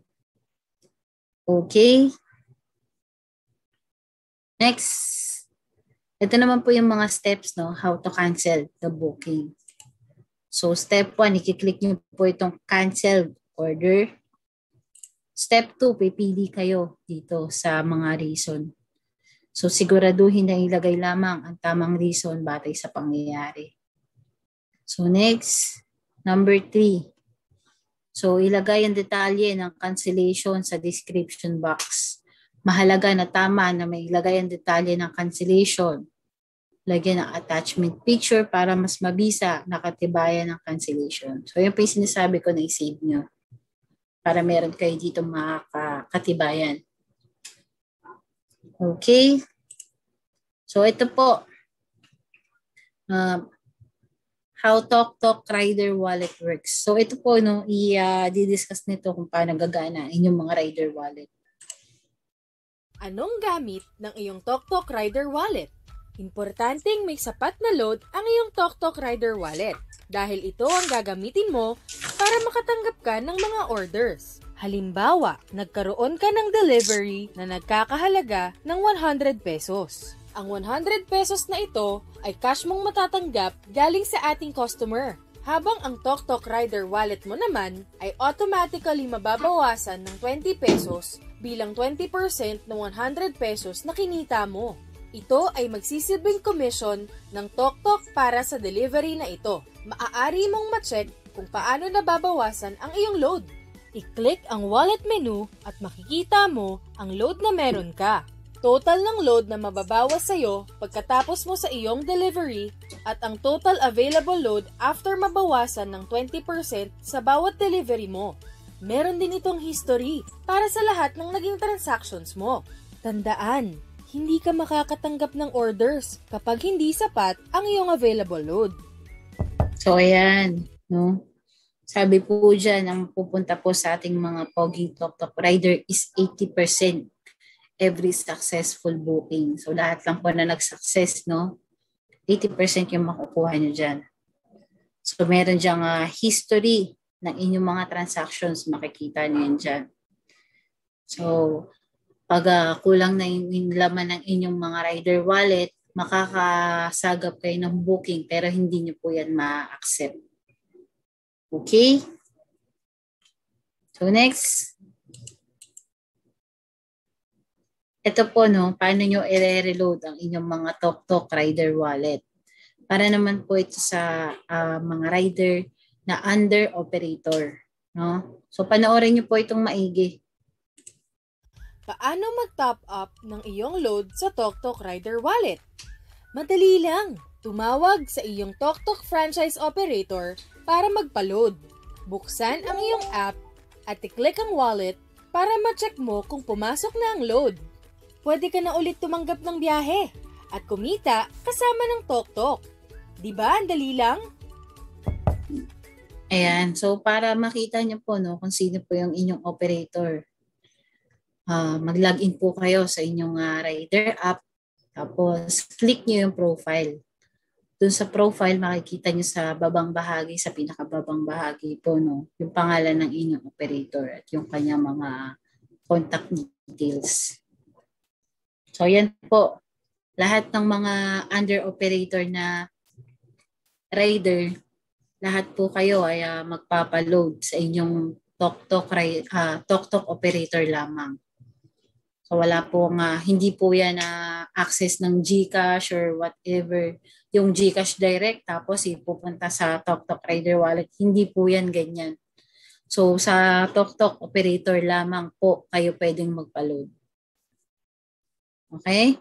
Okay. Next. Ito naman po yung mga steps, no, how to cancel the booking. So, step 1, i-click nyo po itong cancel order. Step 2, pipili kayo dito sa mga reason. So, siguraduhin na ilagay lamang ang tamang reason batay sa pangyayari. So, next. Number 3. So, ilagay ang detalye ng cancellation sa description box. Mahalaga na tama na may ilagay ang detalye ng cancellation. Lagyan ng attachment picture para mas mabisa na katibayan ng cancellation. So, yun po yung sinasabi ko na i-save nyo. Para meron kayo dito makakatibayan. Okay. So, ito po. How TokTok Rider Wallet works. So ito po, no, i-discuss nito kung paano gagana inyong mga Rider Wallet. Anong gamit ng iyong TokTok Rider Wallet? Importanteng may sapat na load ang iyong TokTok Rider Wallet dahil ito ang gagamitin mo para makatanggap ka ng mga orders. Halimbawa, nagkaroon ka ng delivery na nagkakahalaga ng 100 pesos. Ang 100 pesos na ito ay cash mong matatanggap galing sa ating customer. Habang ang TokTok Rider Wallet mo naman ay automatically mababawasan ng 20 pesos bilang 20% ng 100 pesos na kinita mo. Ito ay magsisilbing commission ng TokTok para sa delivery na ito. Maaari mong ma-check kung paano nababawasan ang iyong load. I-click ang wallet menu at makikita mo ang load na meron ka. Total ng load na mababawas sa'yo pagkatapos mo sa iyong delivery at ang total available load after mabawasan ng 20% sa bawat delivery mo. Meron din itong history para sa lahat ng naging transactions mo. Tandaan, hindi ka makakatanggap ng orders kapag hindi sapat ang iyong available load. So ayan, no? Sabi po dyan, ang pupunta po sa ating mga Pogi TokTok Rider is 80%. Every successful booking. So, lahat lang po na nag-success, no? 80% yung makukuha nyo dyan. So, meron dyang history ng inyong mga transactions. Makikita nyo yan dyan. So, pag kulang na yung laman ng inyong mga rider wallet, makakasagap kayo ng booking pero hindi nyo po yan ma-accept. Okay? So, next. Ito po, no, paano nyo i-reload ang inyong mga TokTok Rider Wallet. Para naman po ito sa mga rider na under operator. No? So, panoorin nyo po itong maigi. Paano mag-top up ng iyong load sa TokTok Rider Wallet? Madali lang. Tumawag sa iyong TokTok franchise operator para magpa-load. Buksan ang iyong app at i-click ang wallet para ma-check mo kung pumasok na ang load. Pwede ka na ulit tumanggap ng biyahe at kumita kasama ng TokTok. Diba ang dali lang? Ayan, so para makita niyo po no, kung sino po yung inyong operator, mag-login po kayo sa inyong Rider app, tapos click niyo yung profile. Doon sa profile, makikita niyo sa babang bahagi, sa pinakababang bahagi po, no, yung pangalan ng inyong operator at yung kanyang mga contact details. So yan po, lahat ng mga under operator na rider, lahat po kayo ay magpapaload sa inyong TokTok operator lamang. So wala po hindi po yan access ng GCash or whatever, yung GCash direct tapos pupunta sa TokTok Rider Wallet. Hindi po yan ganyan. So sa TokTok operator lamang po kayo pwedeng magpa-load. Okay?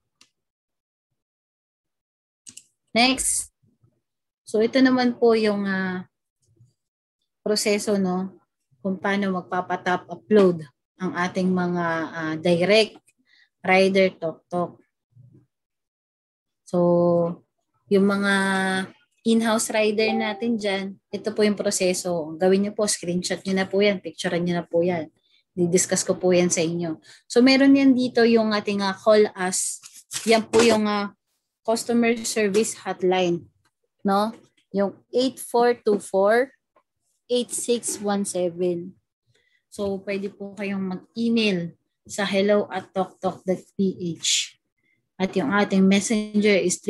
Next. So ito naman po yung proseso, no, kung paano magpapatap upload ang ating mga direct rider TokTok. So yung mga in-house rider natin dyan, ito po yung proseso. Gawin nyo po, screenshot nyo na po yan, picturean nyo na po yan. Di-discuss ko po yan sa inyo. So meron yan dito yung ating call us. Yan po yung customer service hotline. No? Yung 8424-8617. So, pwede po kayong mag-email sa hello@toktok.ph. At yung ating messenger is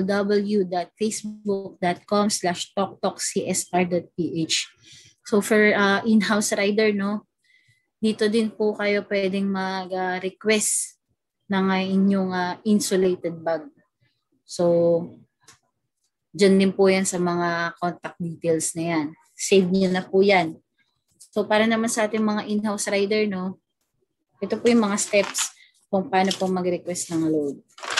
www.facebook.com/toktokcsr.ph. So, for in-house rider, no, dito din po kayo pwedeng mag-request ng inyong insulated bag. So, dyan din po yan sa mga contact details na yan. Save niyo na po yan. So, para naman sa ating mga in-house rider, no, ito po yung mga steps kung paano po mag-request ng load.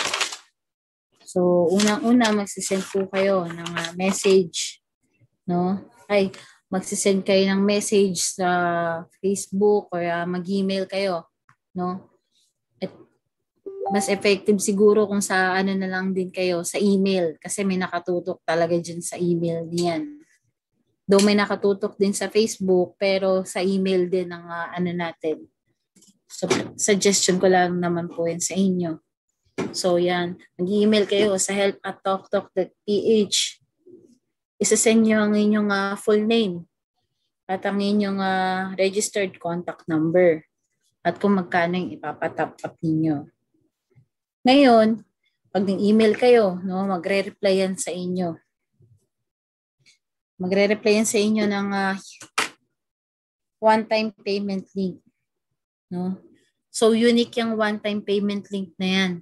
So, unang-una, magsisend po kayo ng message, no? Magsisend kayo ng message sa Facebook or mag-email kayo, no? At mas effective siguro kung sa ano na lang din kayo, sa email, kasi may nakatutok talaga dyan sa email niyan. Though may nakatutok din sa Facebook, pero sa email din ang ano natin. So, suggestion ko lang naman po yan sa inyo. So, yan. Mag-email kayo sa help@toktok.ph. Isasend nyo ang inyong full name at ang inyong registered contact number at kung magkano yung ipapatap up ninyo. Ngayon, pag nag-email kayo, no, magre-reply yan sa inyo. Magre-reply yan sa inyo ng one-time payment link. No? So, unique yung one-time payment link na yan.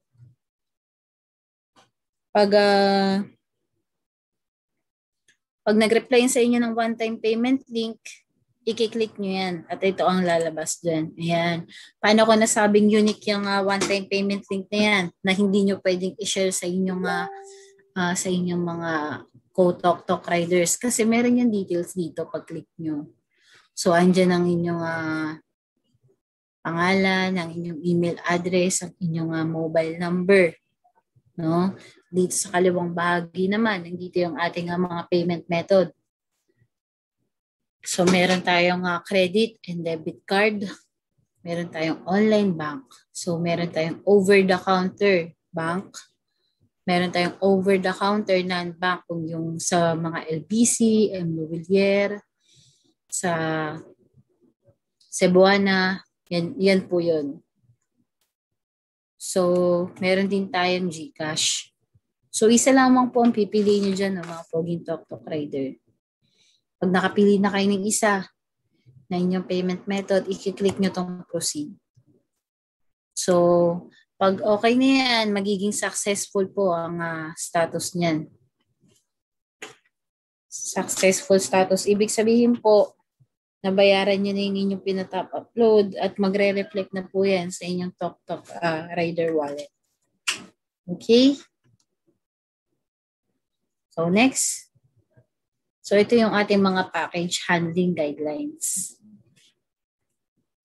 Pag nag-reply yan sa inyo ng one-time payment link, i-click nyo yan. At ito ang lalabas dyan. Ayan. Paano ko nasabing unique yung one-time payment link na yan na hindi nyo pwedeng i-share sa inyong mga TokTok riders? Kasi meron yung details dito pag click nyo. So, andyan ang inyong pangalan, ang inyong email address, ang inyong mobile number. No? Dito sa kaliwang bahagi naman, nandito yung ating mga payment method. So, meron tayong credit and debit card. Meron tayong online bank. So, meron tayong over-the-counter bank. Meron tayong over-the-counter non-bank kung yung sa mga LBC, Mobilier, sa Cebuana, yan po yun. So, meron din tayong GCash. So, isa lamang po ang pipiliin nyo dyan ng mga poging TokTok rider. Pag nakapili na kayo ng isa na inyong payment method, i-click nyo tong proceed. So, pag okay na yan, magiging successful po ang status niyan. Successful status. Ibig sabihin po, nabayaran nyo na yung inyong pinatap upload at magre-reflect na po yan sa inyong TokTok rider wallet. Okay? So, next. So, ito yung ating mga package handling guidelines.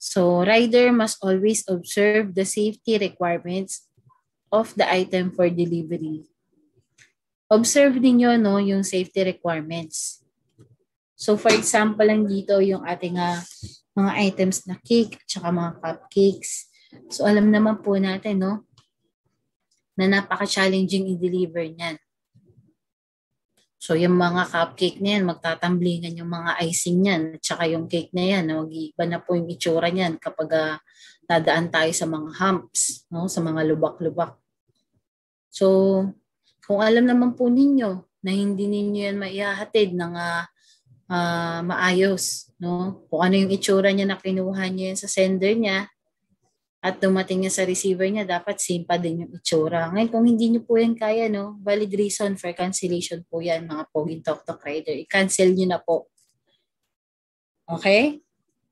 So, rider must always observe the safety requirements of the item for delivery. Observe ninyo no, yung safety requirements. So, for example lang dito yung ating mga items na cake at saka mga cupcakes. So, alam naman po natin no, na napaka-challenging i-deliver niyan. So, yung mga cupcake na yan, magtatamblingan yung mga icing niyan at saka yung cake na yan, mag-iiba na po yung itsura niyan kapag dadaan tayo sa mga humps, no? Sa mga lubak-lubak. So, kung alam naman po ninyo na hindi ninyo yan maihahatid ng maayos, no? Kung ano yung itsura niya na kinuha niya yan sa sender niya, at dumating niya sa receiver niya, dapat same pa din yung itsura. Ngayon, kung hindi niyo po yan kaya, no, valid reason for cancellation po yan, mga poging tok-tok rider. I-cancel niyo na po. Okay?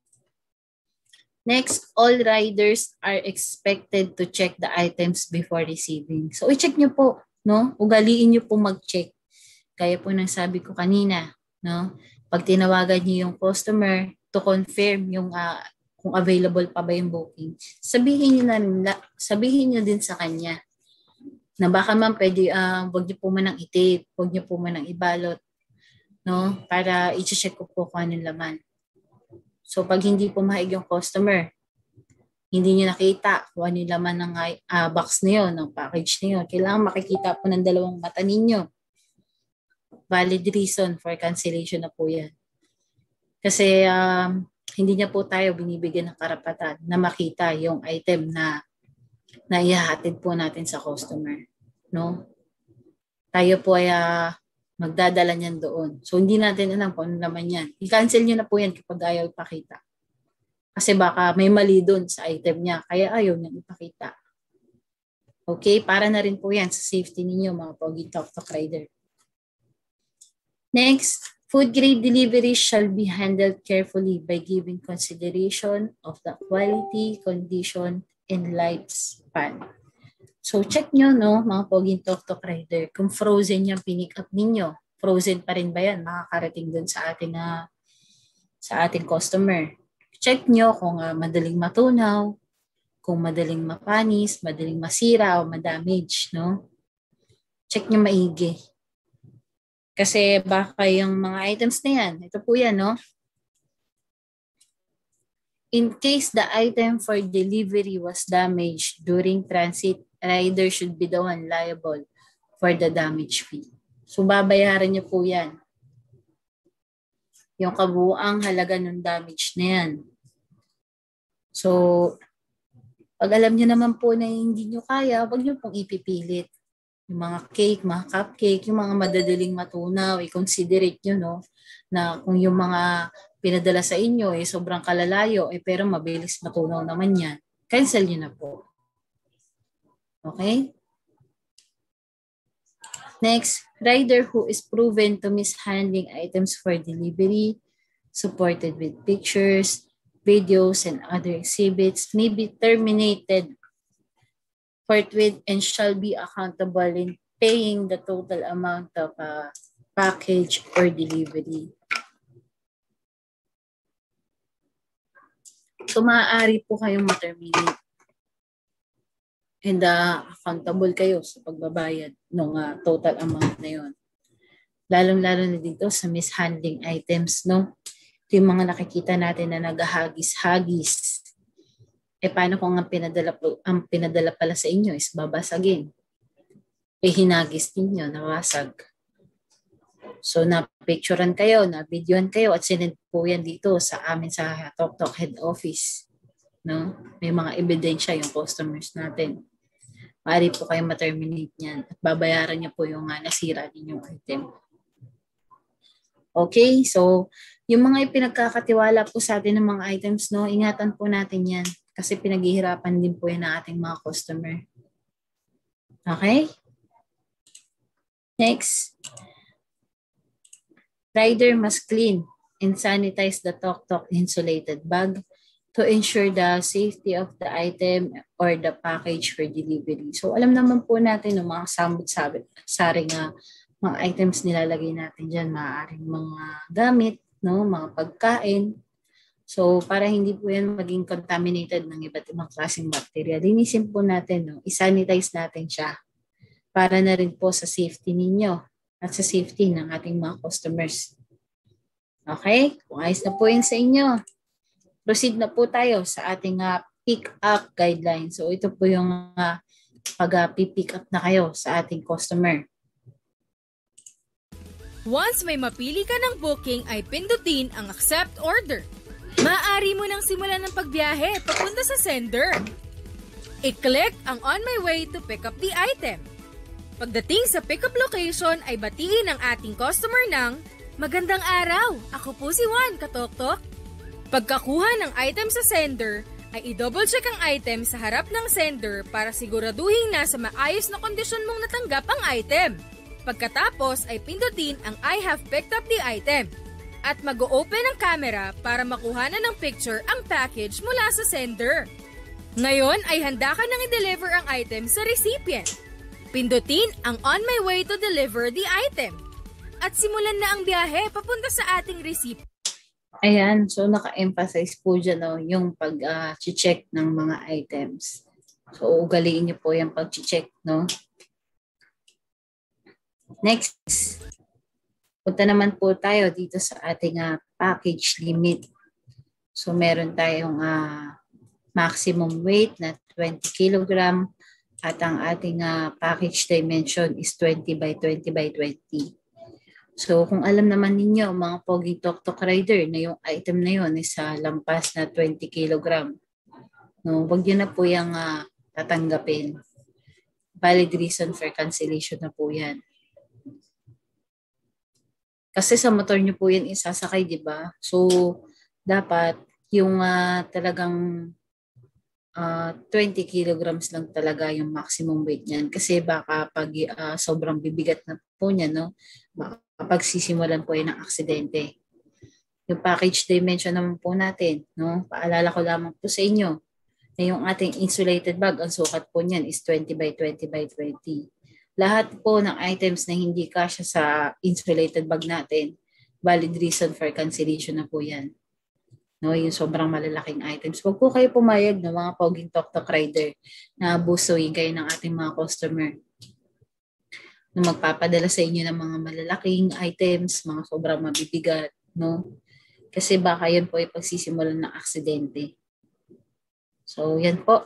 Next, all riders are expected to check the items before receiving. So, i-check niyo po, no? Ugaliin niyo po mag-check. Kaya po nang sabi ko kanina, no? Pag tinawagan niyo yung customer to confirm yung kung available pa ba yung booking, sabihin niyo din sa kanya na baka man pwede, wag niyo po manang i-tape, wag niyo po manang ibalot, no? Para i-check ko po kung anong laman. So pag hindi po maig yung customer, hindi niyo nakita kung anong laman ng box na yun, ng package na yun, kailangan makikita po ng dalawang mata ninyo. Valid reason for cancellation na po yan. Kasi hindi niya po tayo binibigyan ng karapatan na makita yung item na ihahatid po natin sa customer, no? Tayo po ay magdadala niyan doon. So hindi natin alam kung ano naman yan. I-cancel niyo na po yan kapag ayaw ipakita. Kasi baka may mali doon sa item niya, kaya ayaw niya ipakita. Okay? Para na rin po yan sa safety ninyo, mga pogi tok-tok rider. Next, food grade delivery shall be handled carefully by giving consideration of the quality, condition, and lifespan. So check nyo, no, mga poging tok-tok rider, kung frozen yung pinick up ninyo. Frozen pa rin ba yan? Makakarating dun sa ating customer. Check nyo kung madaling matunaw, kung madaling mapanis, madaling masira o madamage, no? Check nyo maigi. Kasi baka yung mga items na yan, ito po yan, no? In case the item for delivery was damaged during transit, rider should be the one liable for the damage fee. So babayaran niyo po yan. Yung kabuuang halaga ng damage na yan. So, pag alam niyo naman po na hindi niyo kaya, wag niyo pong ipipilit. Yung mga cake, mga cupcake, yung mga madadaling matunaw, i-considerate nyo, no? Na kung yung mga pinadala sa inyo sobrang kalalayo, pero mabilis matunaw naman yan, cancel nyo na po. Okay? Next, rider who is proven to mishandling items for delivery, supported with pictures, videos, and other exhibits, may be terminated forthwith and shall be accountable in paying the total amount of package or delivery. So, maaari po kayong ma-terminate and accountable kayo sa pagbabayad ng total amount na yun. Lalong-lalo na dito sa mishandling items, no? Ito yung mga nakikita natin na naghahagis-hagis. Paano kung ang pinadala pala sa inyo is babasagin? Hinagis ninyo, nawasag. So, na-picturean kayo, na-videoan kayo at sinend po yan dito sa amin sa Tok-Tok Head Office. No? May mga ebidensya yung customers natin. Maaari po kayong ma-terminate niyan at babayaran niyo po yung nasira ninyong item. Okay, so yung mga ipinagkakatiwala po sa atin ng mga items, no, ingatan po natin yan. Kasi pinaghihirapan din po yan ng ating mga customer. Okay? Next. Rider must clean and sanitize the Tok-Tok insulated bag to ensure the safety of the item or the package for delivery. So alam naman po natin ng mga sabit-saring mga items nilalagay natin dyan. Maaaring mga gamit, no, mga pagkain. So, para hindi po yan maging contaminated ng iba't ibang klaseng bacteria, linisin po natin, no? I-sanitize natin siya para na rin po sa safety ninyo at sa safety ng ating mga customers. Okay? Kung ayos na po yun sa inyo, proceed na po tayo sa ating pick-up guidelines. So, ito po yung pag-pick up na kayo sa ating customer. Once may mapili ka ng booking ay pindutin ang accept order. Maaari mo nang simulan ng pagbiyahe papunta sa sender. I-click ang on my way to pick up the item. Pagdating sa pickup location ay batiin ang ating customer ng magandang araw, ako po si Juan, katoktok. Pagkakuha ng item sa sender ay i-double check ang item sa harap ng sender para siguraduhin na sa maayos na kondisyon mong natanggap ang item. Pagkatapos ay pindutin ang I have picked up the item. At mag-o-open ang camera para makuha na ng picture ang package mula sa sender. Ngayon ay handa ka nang i-deliver ang item sa recipient. Pindutin ang on my way to deliver the item. At simulan na ang biyahe papunta sa ating recipient. Ayan, so naka-emphasize po dyan yung pag-check ng mga items. So ugaliin niyo po yung pag-check, no? Next. Punta naman po tayo dito sa ating package limit. So meron tayong maximum weight na 20 kg at ang ating package dimension is 20 by 20 by 20. So kung alam naman ninyo mga poging tok-tok rider na yung item na yun is lampas na 20 kg. No, wag niyo na po yung tatanggapin. Valid reason for cancellation na po yan. Kasi sa motor nyo po yan isasakay, di ba? So, dapat yung talagang 20 kilograms lang talaga yung maximum weight niyan. Kasi baka pag sobrang bibigat na po niya, no? Baka pagsisimulan po yan ng aksidente. Yung package dimension naman po natin, no? Paalala ko lamang po sa inyo na yung ating insulated bag, ang sukat po niyan is 20 by 20 by 20. Lahat po ng items na hindi kasya sa insulated bag natin, valid reason for cancellation na po yan. No, yung sobrang malalaking items. Huwag po kayo pumayag ng mga poging tok-tok rider na abusuin kayo ng ating mga customer. Na magpapadala sa inyo ng mga malalaking items, mga sobrang mabibigat. No? Kasi baka yan po ay pagsisimulan ng aksidente. So, yan po.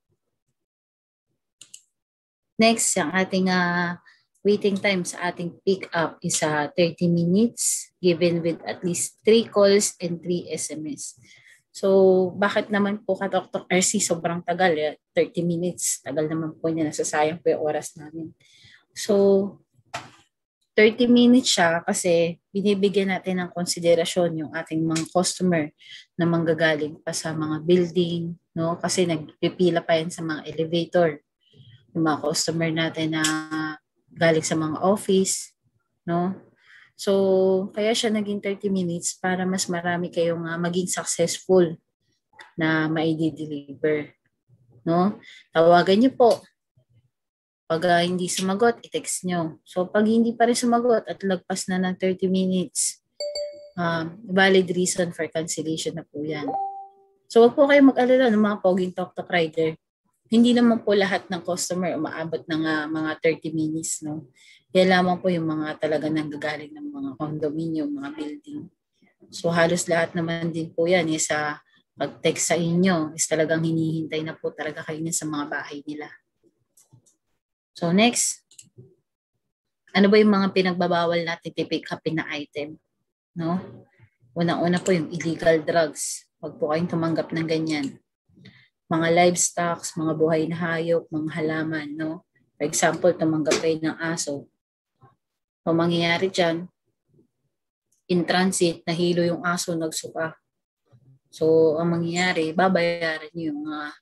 Next, ang ating waiting time sa ating pick-up is 30 minutes given with at least 3 calls and 3 SMS. So, bakit naman po Tok RC sobrang tagal? 30 minutes. Tagal naman po niya. Nasasayang po yung oras namin. So, 30 minutes siya kasi binibigyan natin ng konsiderasyon yung ating mga customer na manggagaling pa sa mga building, no? Kasi nagpipila pa yan sa mga elevator. Yung mga customer natin na galing sa mga office, no? So, kaya siya naging 30 minutes para mas marami kayong maging successful na ma-deliver, no? Tawagan niyo po. Pag hindi sumagot, i-text nyo. So, pag hindi pa rin sumagot at lagpas na ng 30 minutes, valid reason for cancellation na po yan. So, wag po kayo mag-alala ng mga poging tok-tok rider. Hindi naman po lahat ng customer umaabot ng mga 30 minutes, no? Kaya lamang po yung mga talaga nanggagaling ng mga condominium, mga building. So halos lahat naman din po yan sa pag-text sa inyo is talagang hinihintay na po talaga kayo sa mga bahay nila. So next, ano ba yung mga pinagbabawal natin i-pick upin na item? No? Unang-una po yung illegal drugs. Huwag po kayong tumanggap ng ganyan. Mga livestock, mga buhay na hayop, mga halaman, no? For example, tumanggap kayo ng aso. So, mangyayari dyan, in transit, nahilo yung aso, nagsuka. So, ang mangyayari, babayaran nyo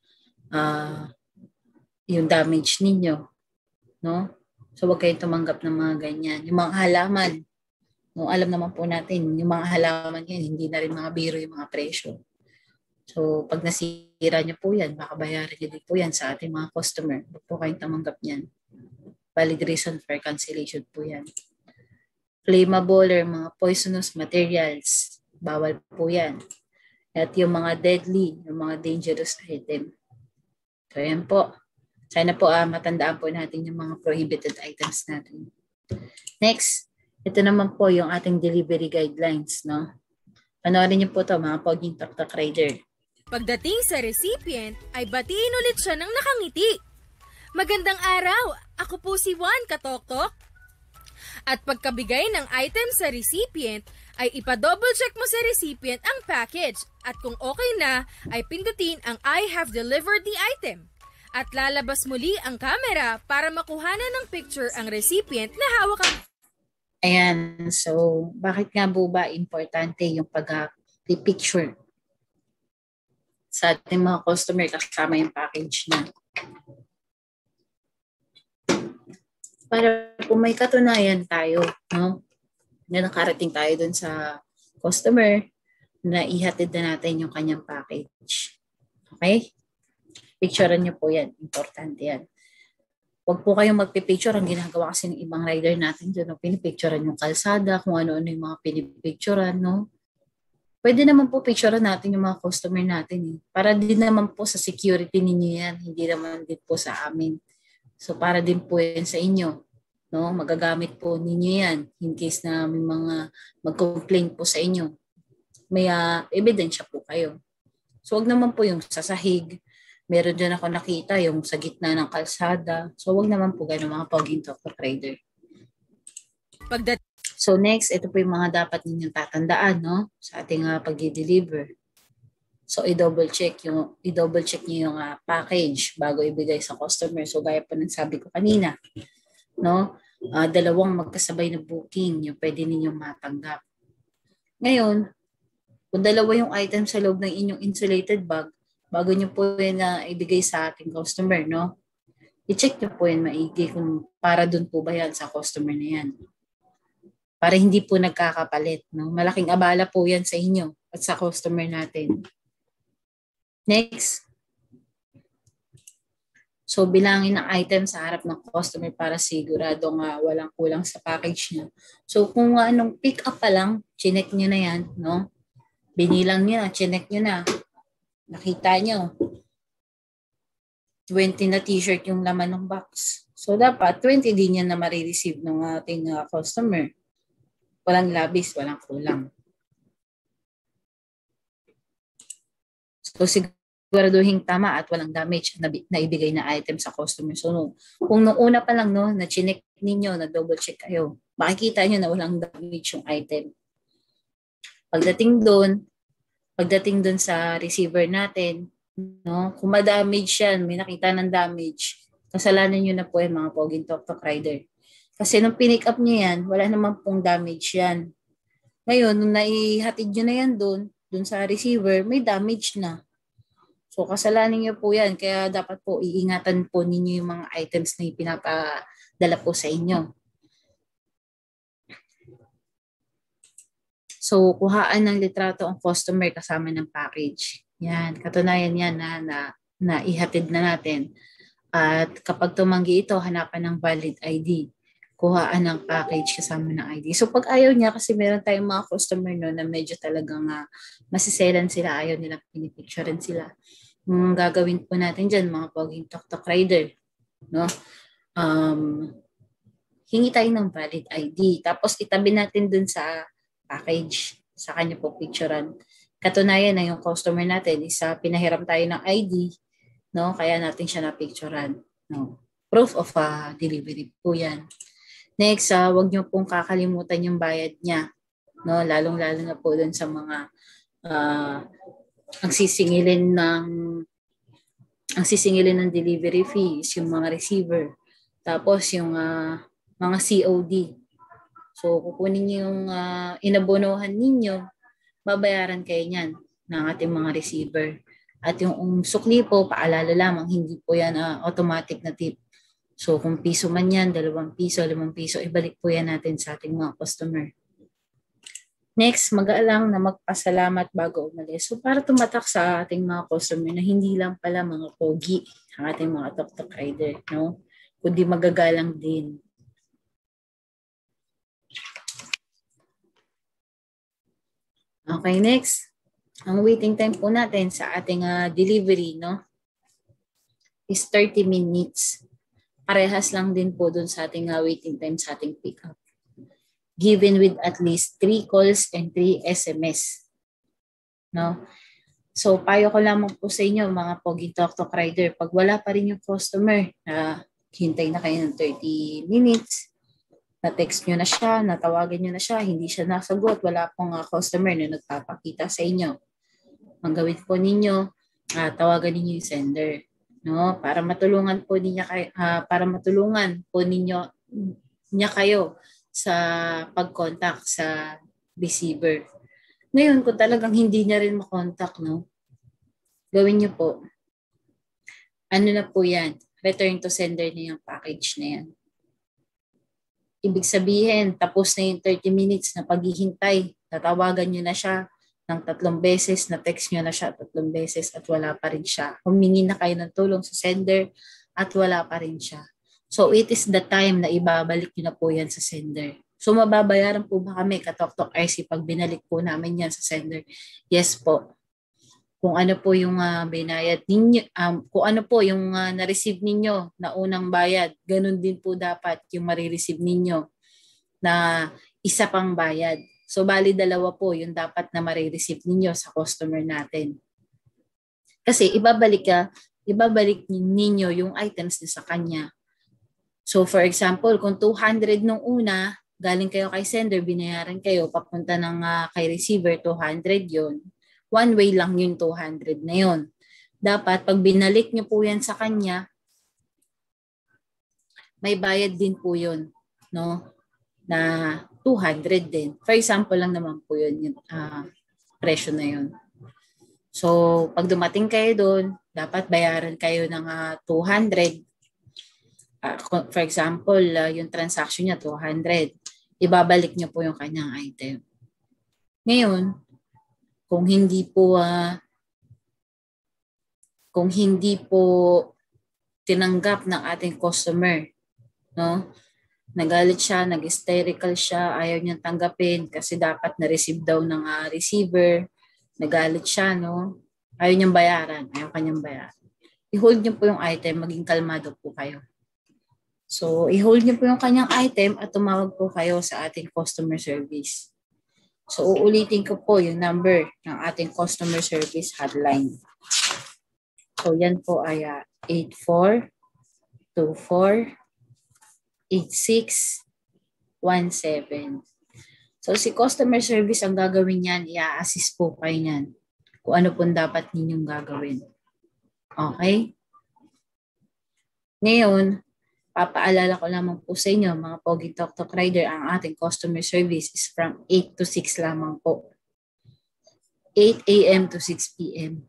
yung damage ninyo, no? So, huwag kayong tumanggap ng mga ganyan. Yung mga halaman, no? Alam naman po natin, yung mga halaman yan, hindi na rin mga biro yung mga presyo. So, pag nasira nyo po yan, baka bayaran nyo din po yan sa ating mga customer. Huwag po kayong tumanggap yan. Valid reason for cancellation po yan. Flammable or mga poisonous materials, bawal po yan. at yung mga deadly, yung mga dangerous item. So, yan po. Sana po matandaan po natin yung mga prohibited items natin. Next, ito naman po yung ating delivery guidelines, no? Panoorin niyo po ito, mga poging Tok Rider. Pagdating sa recipient, ay batiin ulit siya ng nakangiti. Magandang araw! Ako po si Juan, Katoktok. At pagkabigay ng item sa recipient, ay ipa-double check mo sa recipient ang package. At kung okay na, ay pindutin ang I have delivered the item. At lalabas muli ang camera para makuhanan ng picture ang recipient na hawak ang... Ayan, so bakit nga po ba importante yung pag-picture sa ating mga customer kasama yung package niya? Para kung may katunayan tayo, no? Na nakarating tayo dun sa customer, na ihatid na natin yung kanyang package. Okay? Picturean niyo po yan. Importante yan. Huwag po kayong magpipicture. Ang ginagawa kasi ng ibang rider natin dun, no? Pinipicturean yung kalsada, kung ano-ano yung mga pinipicturean, no? Pwede naman po picturean natin yung mga customer natin. Eh. Para din naman po sa security ninyo yan. Hindi naman din po sa amin. So para din po yan sa inyo. No? Magagamit po ninyo yan in case na may mga mag-complain po sa inyo. May ebidensya po kayo. So wag naman po yung sa sahig. Meron dyan ako nakita yung sa gitna ng kalsada. So wag naman po ganun mga poging Tok Rider. So next, ito po yung mga dapat ninyong tatandaan, no? Sa ating pag-deliver. So i-double check niyo yung package bago ibigay sa customer. So gaya po ng sabi ko kanina, no? Dalawang magkasabay na booking yung pwede ninyong matanggap. Ngayon, kung dalawa yung item sa loob ng inyong insulated bag, bago niyo po yan ibigay sa ating customer, no? I-check niyo po yan maigi kung para dun po ba yan sa customer na yan. Para hindi po nagkakapalit, no? Malaking abala po yan sa inyo at sa customer natin. Next. So, bilangin ang item sa harap ng customer para siguradong walang kulang sa package niya. So, kung anong pick up pa lang, chinek nyo na yan, no? Binilang nyo na, chinek nyo na. Nakita nyo. 20 na t-shirt yung laman ng box. So, dapat 20 din yan na marireceive ng ating customer. Walang labis, walang kulang. So, siguraduhin tama at walang damage na ibigay na item sa customer. So, kung nung una pa lang, no, na chinek ninyo, na-double check kayo, makikita nyo na walang damage yung item. Pagdating doon sa receiver natin, no, kung ma-damage yan, may nakita ng damage, kasalanan nyo na po yung mga poging Tok Rider. Kasi nung pinick up nyo yan, wala naman pong damage yan. Ngayon, nung naihatid nyo na yan doon sa receiver, may damage na. So, kasalanan nyo po yan. Kaya dapat po iingatan po ninyo yung mga items na ipinapadala po sa inyo. So, kuhaan ng litrato ang customer kasama ng package. Yan, katunayan yan na ihatid na natin. At kapag tumanggi ito, hanapan ng valid ID. Kuhaan ng package kasama ng ID. So pag ayaw niya, kasi meron tayong mga customer no, na medyo talagang masiselan sila, ayaw nila pinipicturean sila. Gagawin po natin dyan, mga poging Tok Rider. No? Hingi tayo ng valid ID. Tapos itabi natin dun sa package. Sa kanya po picturean. Katunayan na yung customer natin is pinahiram tayo ng ID, no? Kaya natin siya na-picturean. No? Proof of delivery po yan. Next, wag niyo pong kakalimutan yung bayad niya. No? Lalong-lalo na po dun sa mga ang sisingilin ng delivery fees, yung mga receiver. Tapos yung mga COD. So, kukunin niyo yung inabonohan ninyo, babayaran kayo niyan ng ating mga receiver. At yung sukli po, paalala lamang, hindi po yan automatic na tip. So kung piso man yan, 2 piso, 5 piso, ibalik po yan natin sa ating mga customer. Next, mag-aalang na magpasalamat bago umalis. So para tumatak sa ating mga customer na hindi lang pala mga pogi ang ating mga Tok Rider, no? Kundi magagalang din. Okay, next. Ang waiting time po natin sa ating delivery, no, is 30 minutes. Parehas lang din po dun sa ating waiting time sa ating pickup. Given with at least 3 calls and 3 SMS. No? So, payo ko lamang po sa inyo, mga Pogi Tok Tok Rider, pag wala pa rin yung customer na hintay na kayo ng 30 minutes, na-text nyo na siya, natawagan nyo na siya, hindi siya nasagot, wala pong customer na nagpapakita sa inyo. Ang gawin po ninyo, tawagan ninyo yung sender, no? Para matulungan po ninyo niya kayo sa pag-contact sa receiver. Ngayon, kung talagang hindi niya rin makontak, no? Gawin niyo po. Ano na po yan? Return to sender na yung package na yan. Ibig sabihin, tapos na yung 30 minutes na paghihintay. Tatawagan niyo na siya ng 3 beses, na-text nyo na siya 3 beses at wala pa rin siya. Humingi na kayo ng tulong sa sender at wala pa rin siya. So it is the time na ibabalik nyo na po yan sa sender. So mababayaran po ba kami, Katok Tok RC, pag binalik po namin yan sa sender? Yes po. Kung ano po yung binayad ninyo, kung ano po yung na-receive ninyo na unang bayad, ganun din po dapat yung marireceive ninyo na isa pang bayad. So, bali 2 po yung dapat na marireceive ninyo sa customer natin. Kasi ibabalik ninyo yung items niya sa kanya. So, for example, kung 200 nung una, galing kayo kay sender, binayaran kayo, papunta ng kay receiver, 200 yon. One way lang yung 200 na yon. Dapat, pag binalik nyo po yan sa kanya, may bayad din po yun, no? Na 200 din. For example lang naman po yun, yung presyo na yun. So, pag dumating kayo doon, dapat bayaran kayo ng 200. For example, yung transaction niya, 200. Ibabalik niyo po yung kanyang item. Ngayon, kung hindi po tinanggap ng ating customer, no? Nagalit siya, nag-hysterical siya, ayaw niyang tanggapin kasi dapat na-receive daw ng receiver. Nagalit siya, no? Ayaw niyang bayaran, ayaw kanyang bayaran. I-hold niyo po yung item, maging kalmado po kayo. So, i-hold niyo po yung kanyang item at tumawag po kayo sa ating customer service. So, uulitin ko po yung number ng ating customer service hotline. So, yan po ay 8424-8617. So, si customer service ang gagawin niyan, i-assist po kayo niyan kung ano po dapat ninyong gagawin. Okay? Ngayon, papaalala ko lamang po sa inyo, mga Pogi Tok Tok Rider, ang ating customer service is from 8 to 6 lamang po. 8 a.m. to 6 p.m.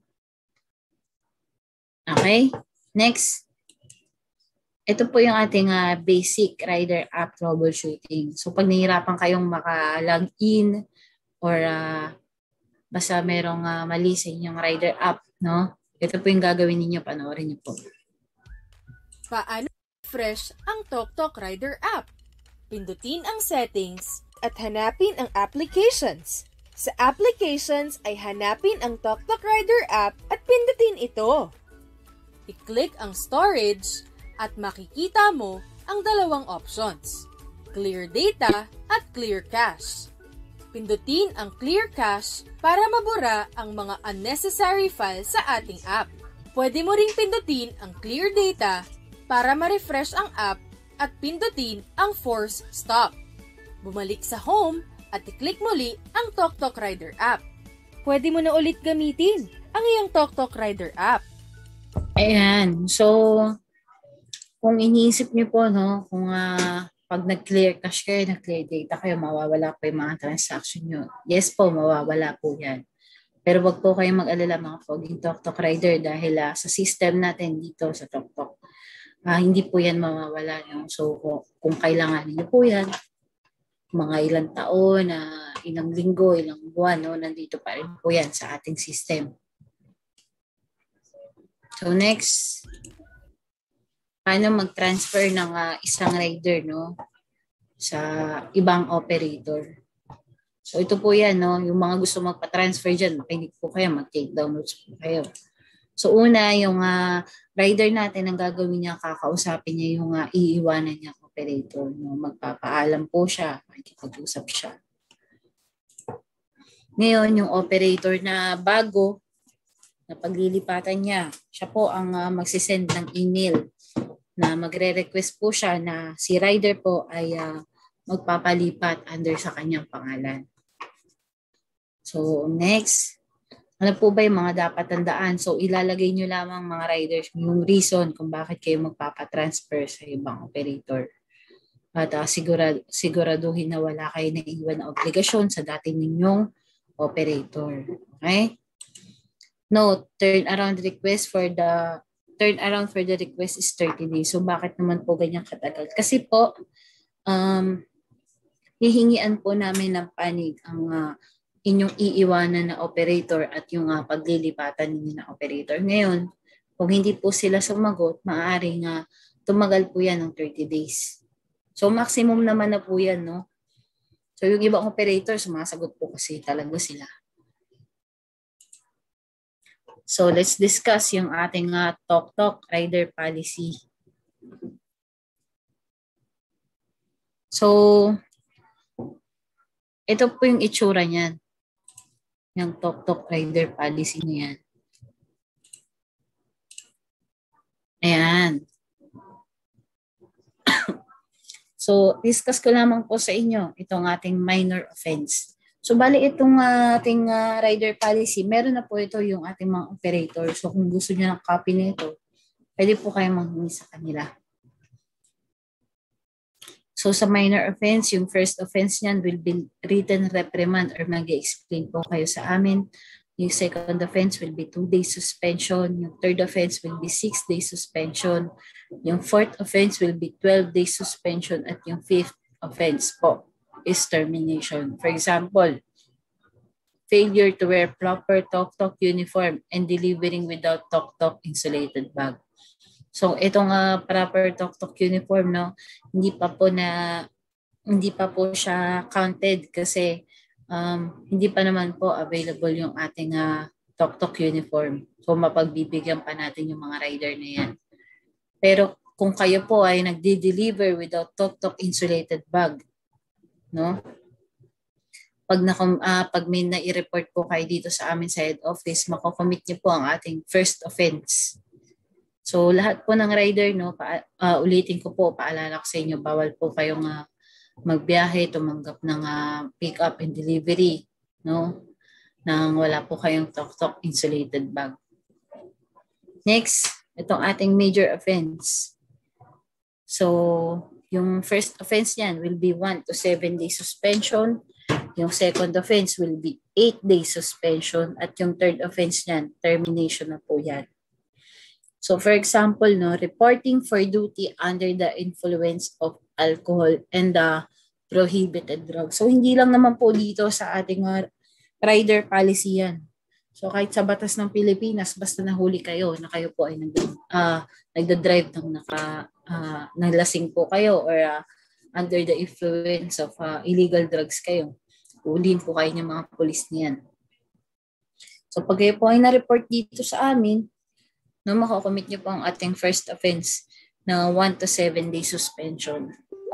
Okay? Next. Ito po yung ating basic rider app troubleshooting. So pag nahihirapan kayong maka-log in or basta merong mali sa inyong rider app, no? Ito po yung gagawin ninyo, panoorin niyo po. Paano fresh ang Tok Tok Rider app? Pindutin ang settings at hanapin ang applications. Sa applications ay hanapin ang Tok Tok Rider app at pindutin ito. I-click ang storage at makikita mo ang 2 options, Clear Data at Clear Cache. Pindutin ang Clear Cache para mabura ang mga unnecessary files sa ating app. Pwede mo ring pindutin ang Clear Data para ma-refresh ang app at pindutin ang Force Stop. Bumalik sa home at i-click muli ang Tok Tok Rider app. Pwede mo na ulit gamitin ang iyong Tok Tok Rider app. Ayan. So, kung iniisip niyo po, no, kung pag nag-clear cache kayo, nag-clear data kayo, mawawala po yung mga transaction nyo. Yes po, mawawala po yan. Pero wag po kayong mag-alala, mga Pogi Tok Tok Rider, dahil sa system natin dito sa Tok Tok, hindi po yan mawawala. No? So, kung kailangan niyo po yan, mga ilang taon, ilang linggo, ilang buwan, no, nandito pa rin po yan sa ating system. So, next, paano mag-transfer ng isang rider, no, sa ibang operator. So ito po yan, no? Yung mga gusto magpa-transfer dyan, makinig po kayo, mag-take down notes po kayo. So una, yung rider natin, ang gagawin niya, kakausapin niya yung iiwanan niya operator. No? Magpapaalam po siya, makikipag-usap siya. Ngayon, yung operator na bago, na paglilipatan niya, siya po ang magsisend ng email na magre-request po siya na si rider po ay magpapalipat under sa kanyang pangalan. So next, ano po ba yung mga dapat tandaan? So ilalagay nyo lamang mga riders yung reason kung bakit kayo magpapatransfer sa ibang operator. At siguraduhin na wala kayo na iwan na obligasyon sa dati ninyong operator. Okay? Note, turnaround for the request is 30 days. So bakit naman po ganyan katagal? Kasi po, hihingian po namin ng panig ang inyong iiwanan na operator at yung paglilipatan ninyo na operator. Ngayon, kung hindi po sila sumagot, maaaring tumagal po yan ng 30 days. So maximum naman na po yan, no? So yung ibang operator, sumasagot po kasi talaga sila. So let's discuss yung ating TokTok rider policy. So ito po yung itsura niyan. Yung TokTok rider policy niyan. Ayan. So discuss ko lamang po sa inyo itong ating minor offense. So bali itong ating rider policy, meron na po ito yung ating mga operator. So kung gusto niyo ng copy nito, pwede po kayo manghingi sa kanila. So sa minor offense, yung first offense niyan will be written reprimand or mag-explain po kayo sa amin. Yung second offense will be 2 days suspension. Yung third offense will be 6 days suspension. Yung fourth offense will be 12 days suspension. At yung fifth offense po is termination. For example, failure to wear proper TokTok uniform and delivering without TokTok insulated bag. So itong proper TokTok uniform, no, hindi pa po siya counted kasi hindi pa naman po available yung ating TokTok uniform. So mapagbibigyan pa natin yung mga rider na yan. Pero kung kayo po ay nagde-deliver without TokTok insulated bag, no? Pag may na-i-report po kayo dito sa amin sa head office, mako-commit niyo po ang ating first offense. So lahat po ng rider, no, ulitin ko po, paalala ko sa inyo, bawal po kayong magbiyahe, tumanggap ng pick up and delivery, no, nang wala po kayong TokTok insulated bag. Next, itong ating major offense. So yung first offense niyan will be 1 to 7 days suspension. Yung second offense will be 8 days suspension. At yung third offense niyan, termination na po yan. So for example, no, reporting for duty under the influence of alcohol and the prohibited drugs. So hindi lang naman po dito sa ating rider policy yan. So kahit sa batas ng Pilipinas, basta nahuli kayo na kayo po ay nagda-drive ng naglasing po kayo or under the influence of illegal drugs kayo, ulihin po kayo ng mga pulis niyan. So pag kayo po ay na-report dito sa amin, no, makakomit niyo po ang ating first offense na 1 to 7 days suspension.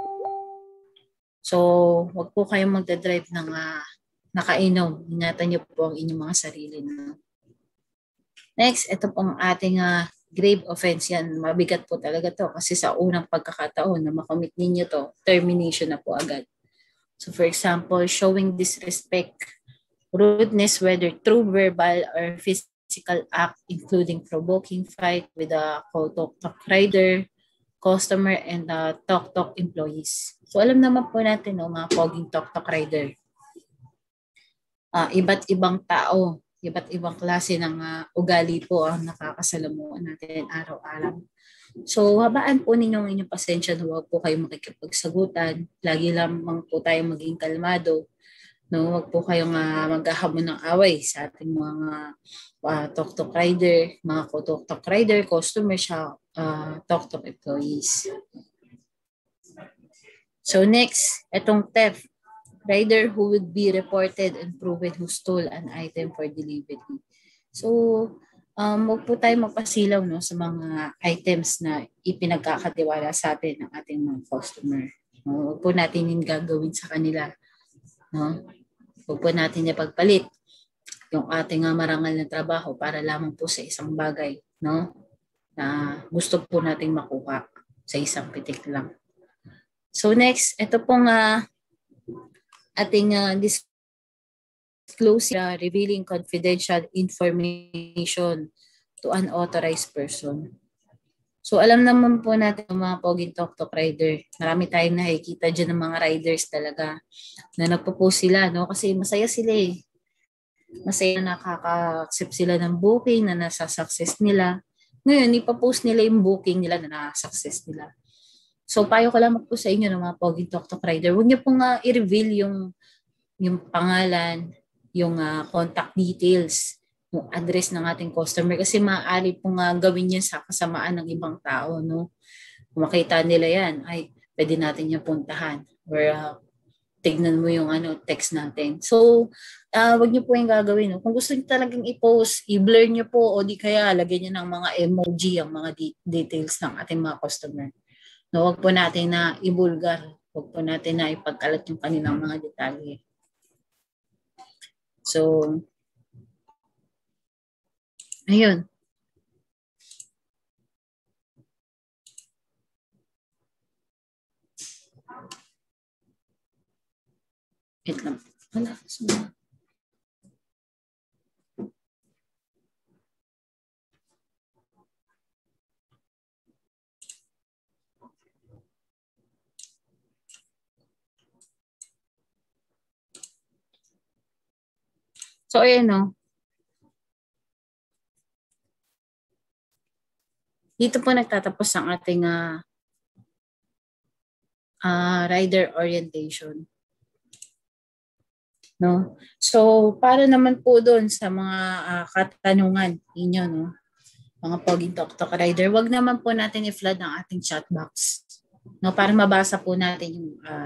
So wag po kayong magdadrive ng nakainom. Ingatan niyo po ang inyong mga sarili. No? Next, ito pong ating grave offense. Yan, mabigat po talaga to kasi sa unang pagkakataon na makomit ninyo to, termination na po agad. So for example, showing disrespect, rudeness, whether through verbal or physical act, including provoking fight with a TokTok rider, customer, and TokTok employees. So alam naman po natin, no, mga poging TokTok rider, iba't ibang tao, iba't ibang klase ng ugali po ang nakakasalamuhan natin araw-araw. So habaan po ninyong inyong pasensya, huwag po kayong makikipagsagutan. Lagi lamang po tayong maging kalmado. No, huwag po kayong maghahamon ng away sa ating mga TokTok rider, mga TokTok rider, customer, TokTok employees. So next, itong theft. rider who would be reported and proven who stole an item for delivery. So, huwag po tayo magpasilaw no, sa mga items na ipinagkakatiwala sa atin ng ating mga customer. No, huwag po natin yung gagawin sa kanila. No? Huwag po natin ipagpalit yung ating marangal na trabaho para lamang po sa isang bagay, no? Na gusto po nating makuha sa isang pitik lang. So next, ito pong ating disclosing revealing confidential information to unauthorized person. So alam naman po natin mga poging tok-tok rider, marami tayong nakikita dyan ng mga riders talaga na nagpo-post sila, no? Kasi masaya sila eh. Masaya na nakaka-accept sila ng booking na nasa-success nila. Ngayon, ipapost nila yung booking nila na nasa-success nila. So payo ko lang po sa inyo ng mga poging tok-tok rider, huwag niyo pong i-reveal yung pangalan, yung contact details, yung address ng ating customer kasi maaari pong gawin yan sa kasamaan ng ibang tao, no? Kung makita nila yan, ay pwede natin yung puntahan or tignan mo yung text natin. So, wag niyo po yung gagawin. No? Kung gusto niyo talagang i-post, i-blur niyo po o di kaya lagyan niyo ng mga emoji ang mga details ng ating mga customer. No, wag po natin na ibulgar. Wag po natin na ipagkalat yung kanilang mga detalye. So, ayun. Wait lang. Wala. So, ayan no. Dito po nagtatapos ang ating rider orientation. No? So, para naman po doon sa mga katanungan ninyo, no? Mga poging tok-tok rider, wag naman po natin i-flood ang ating chat box. No, para mabasa po natin yung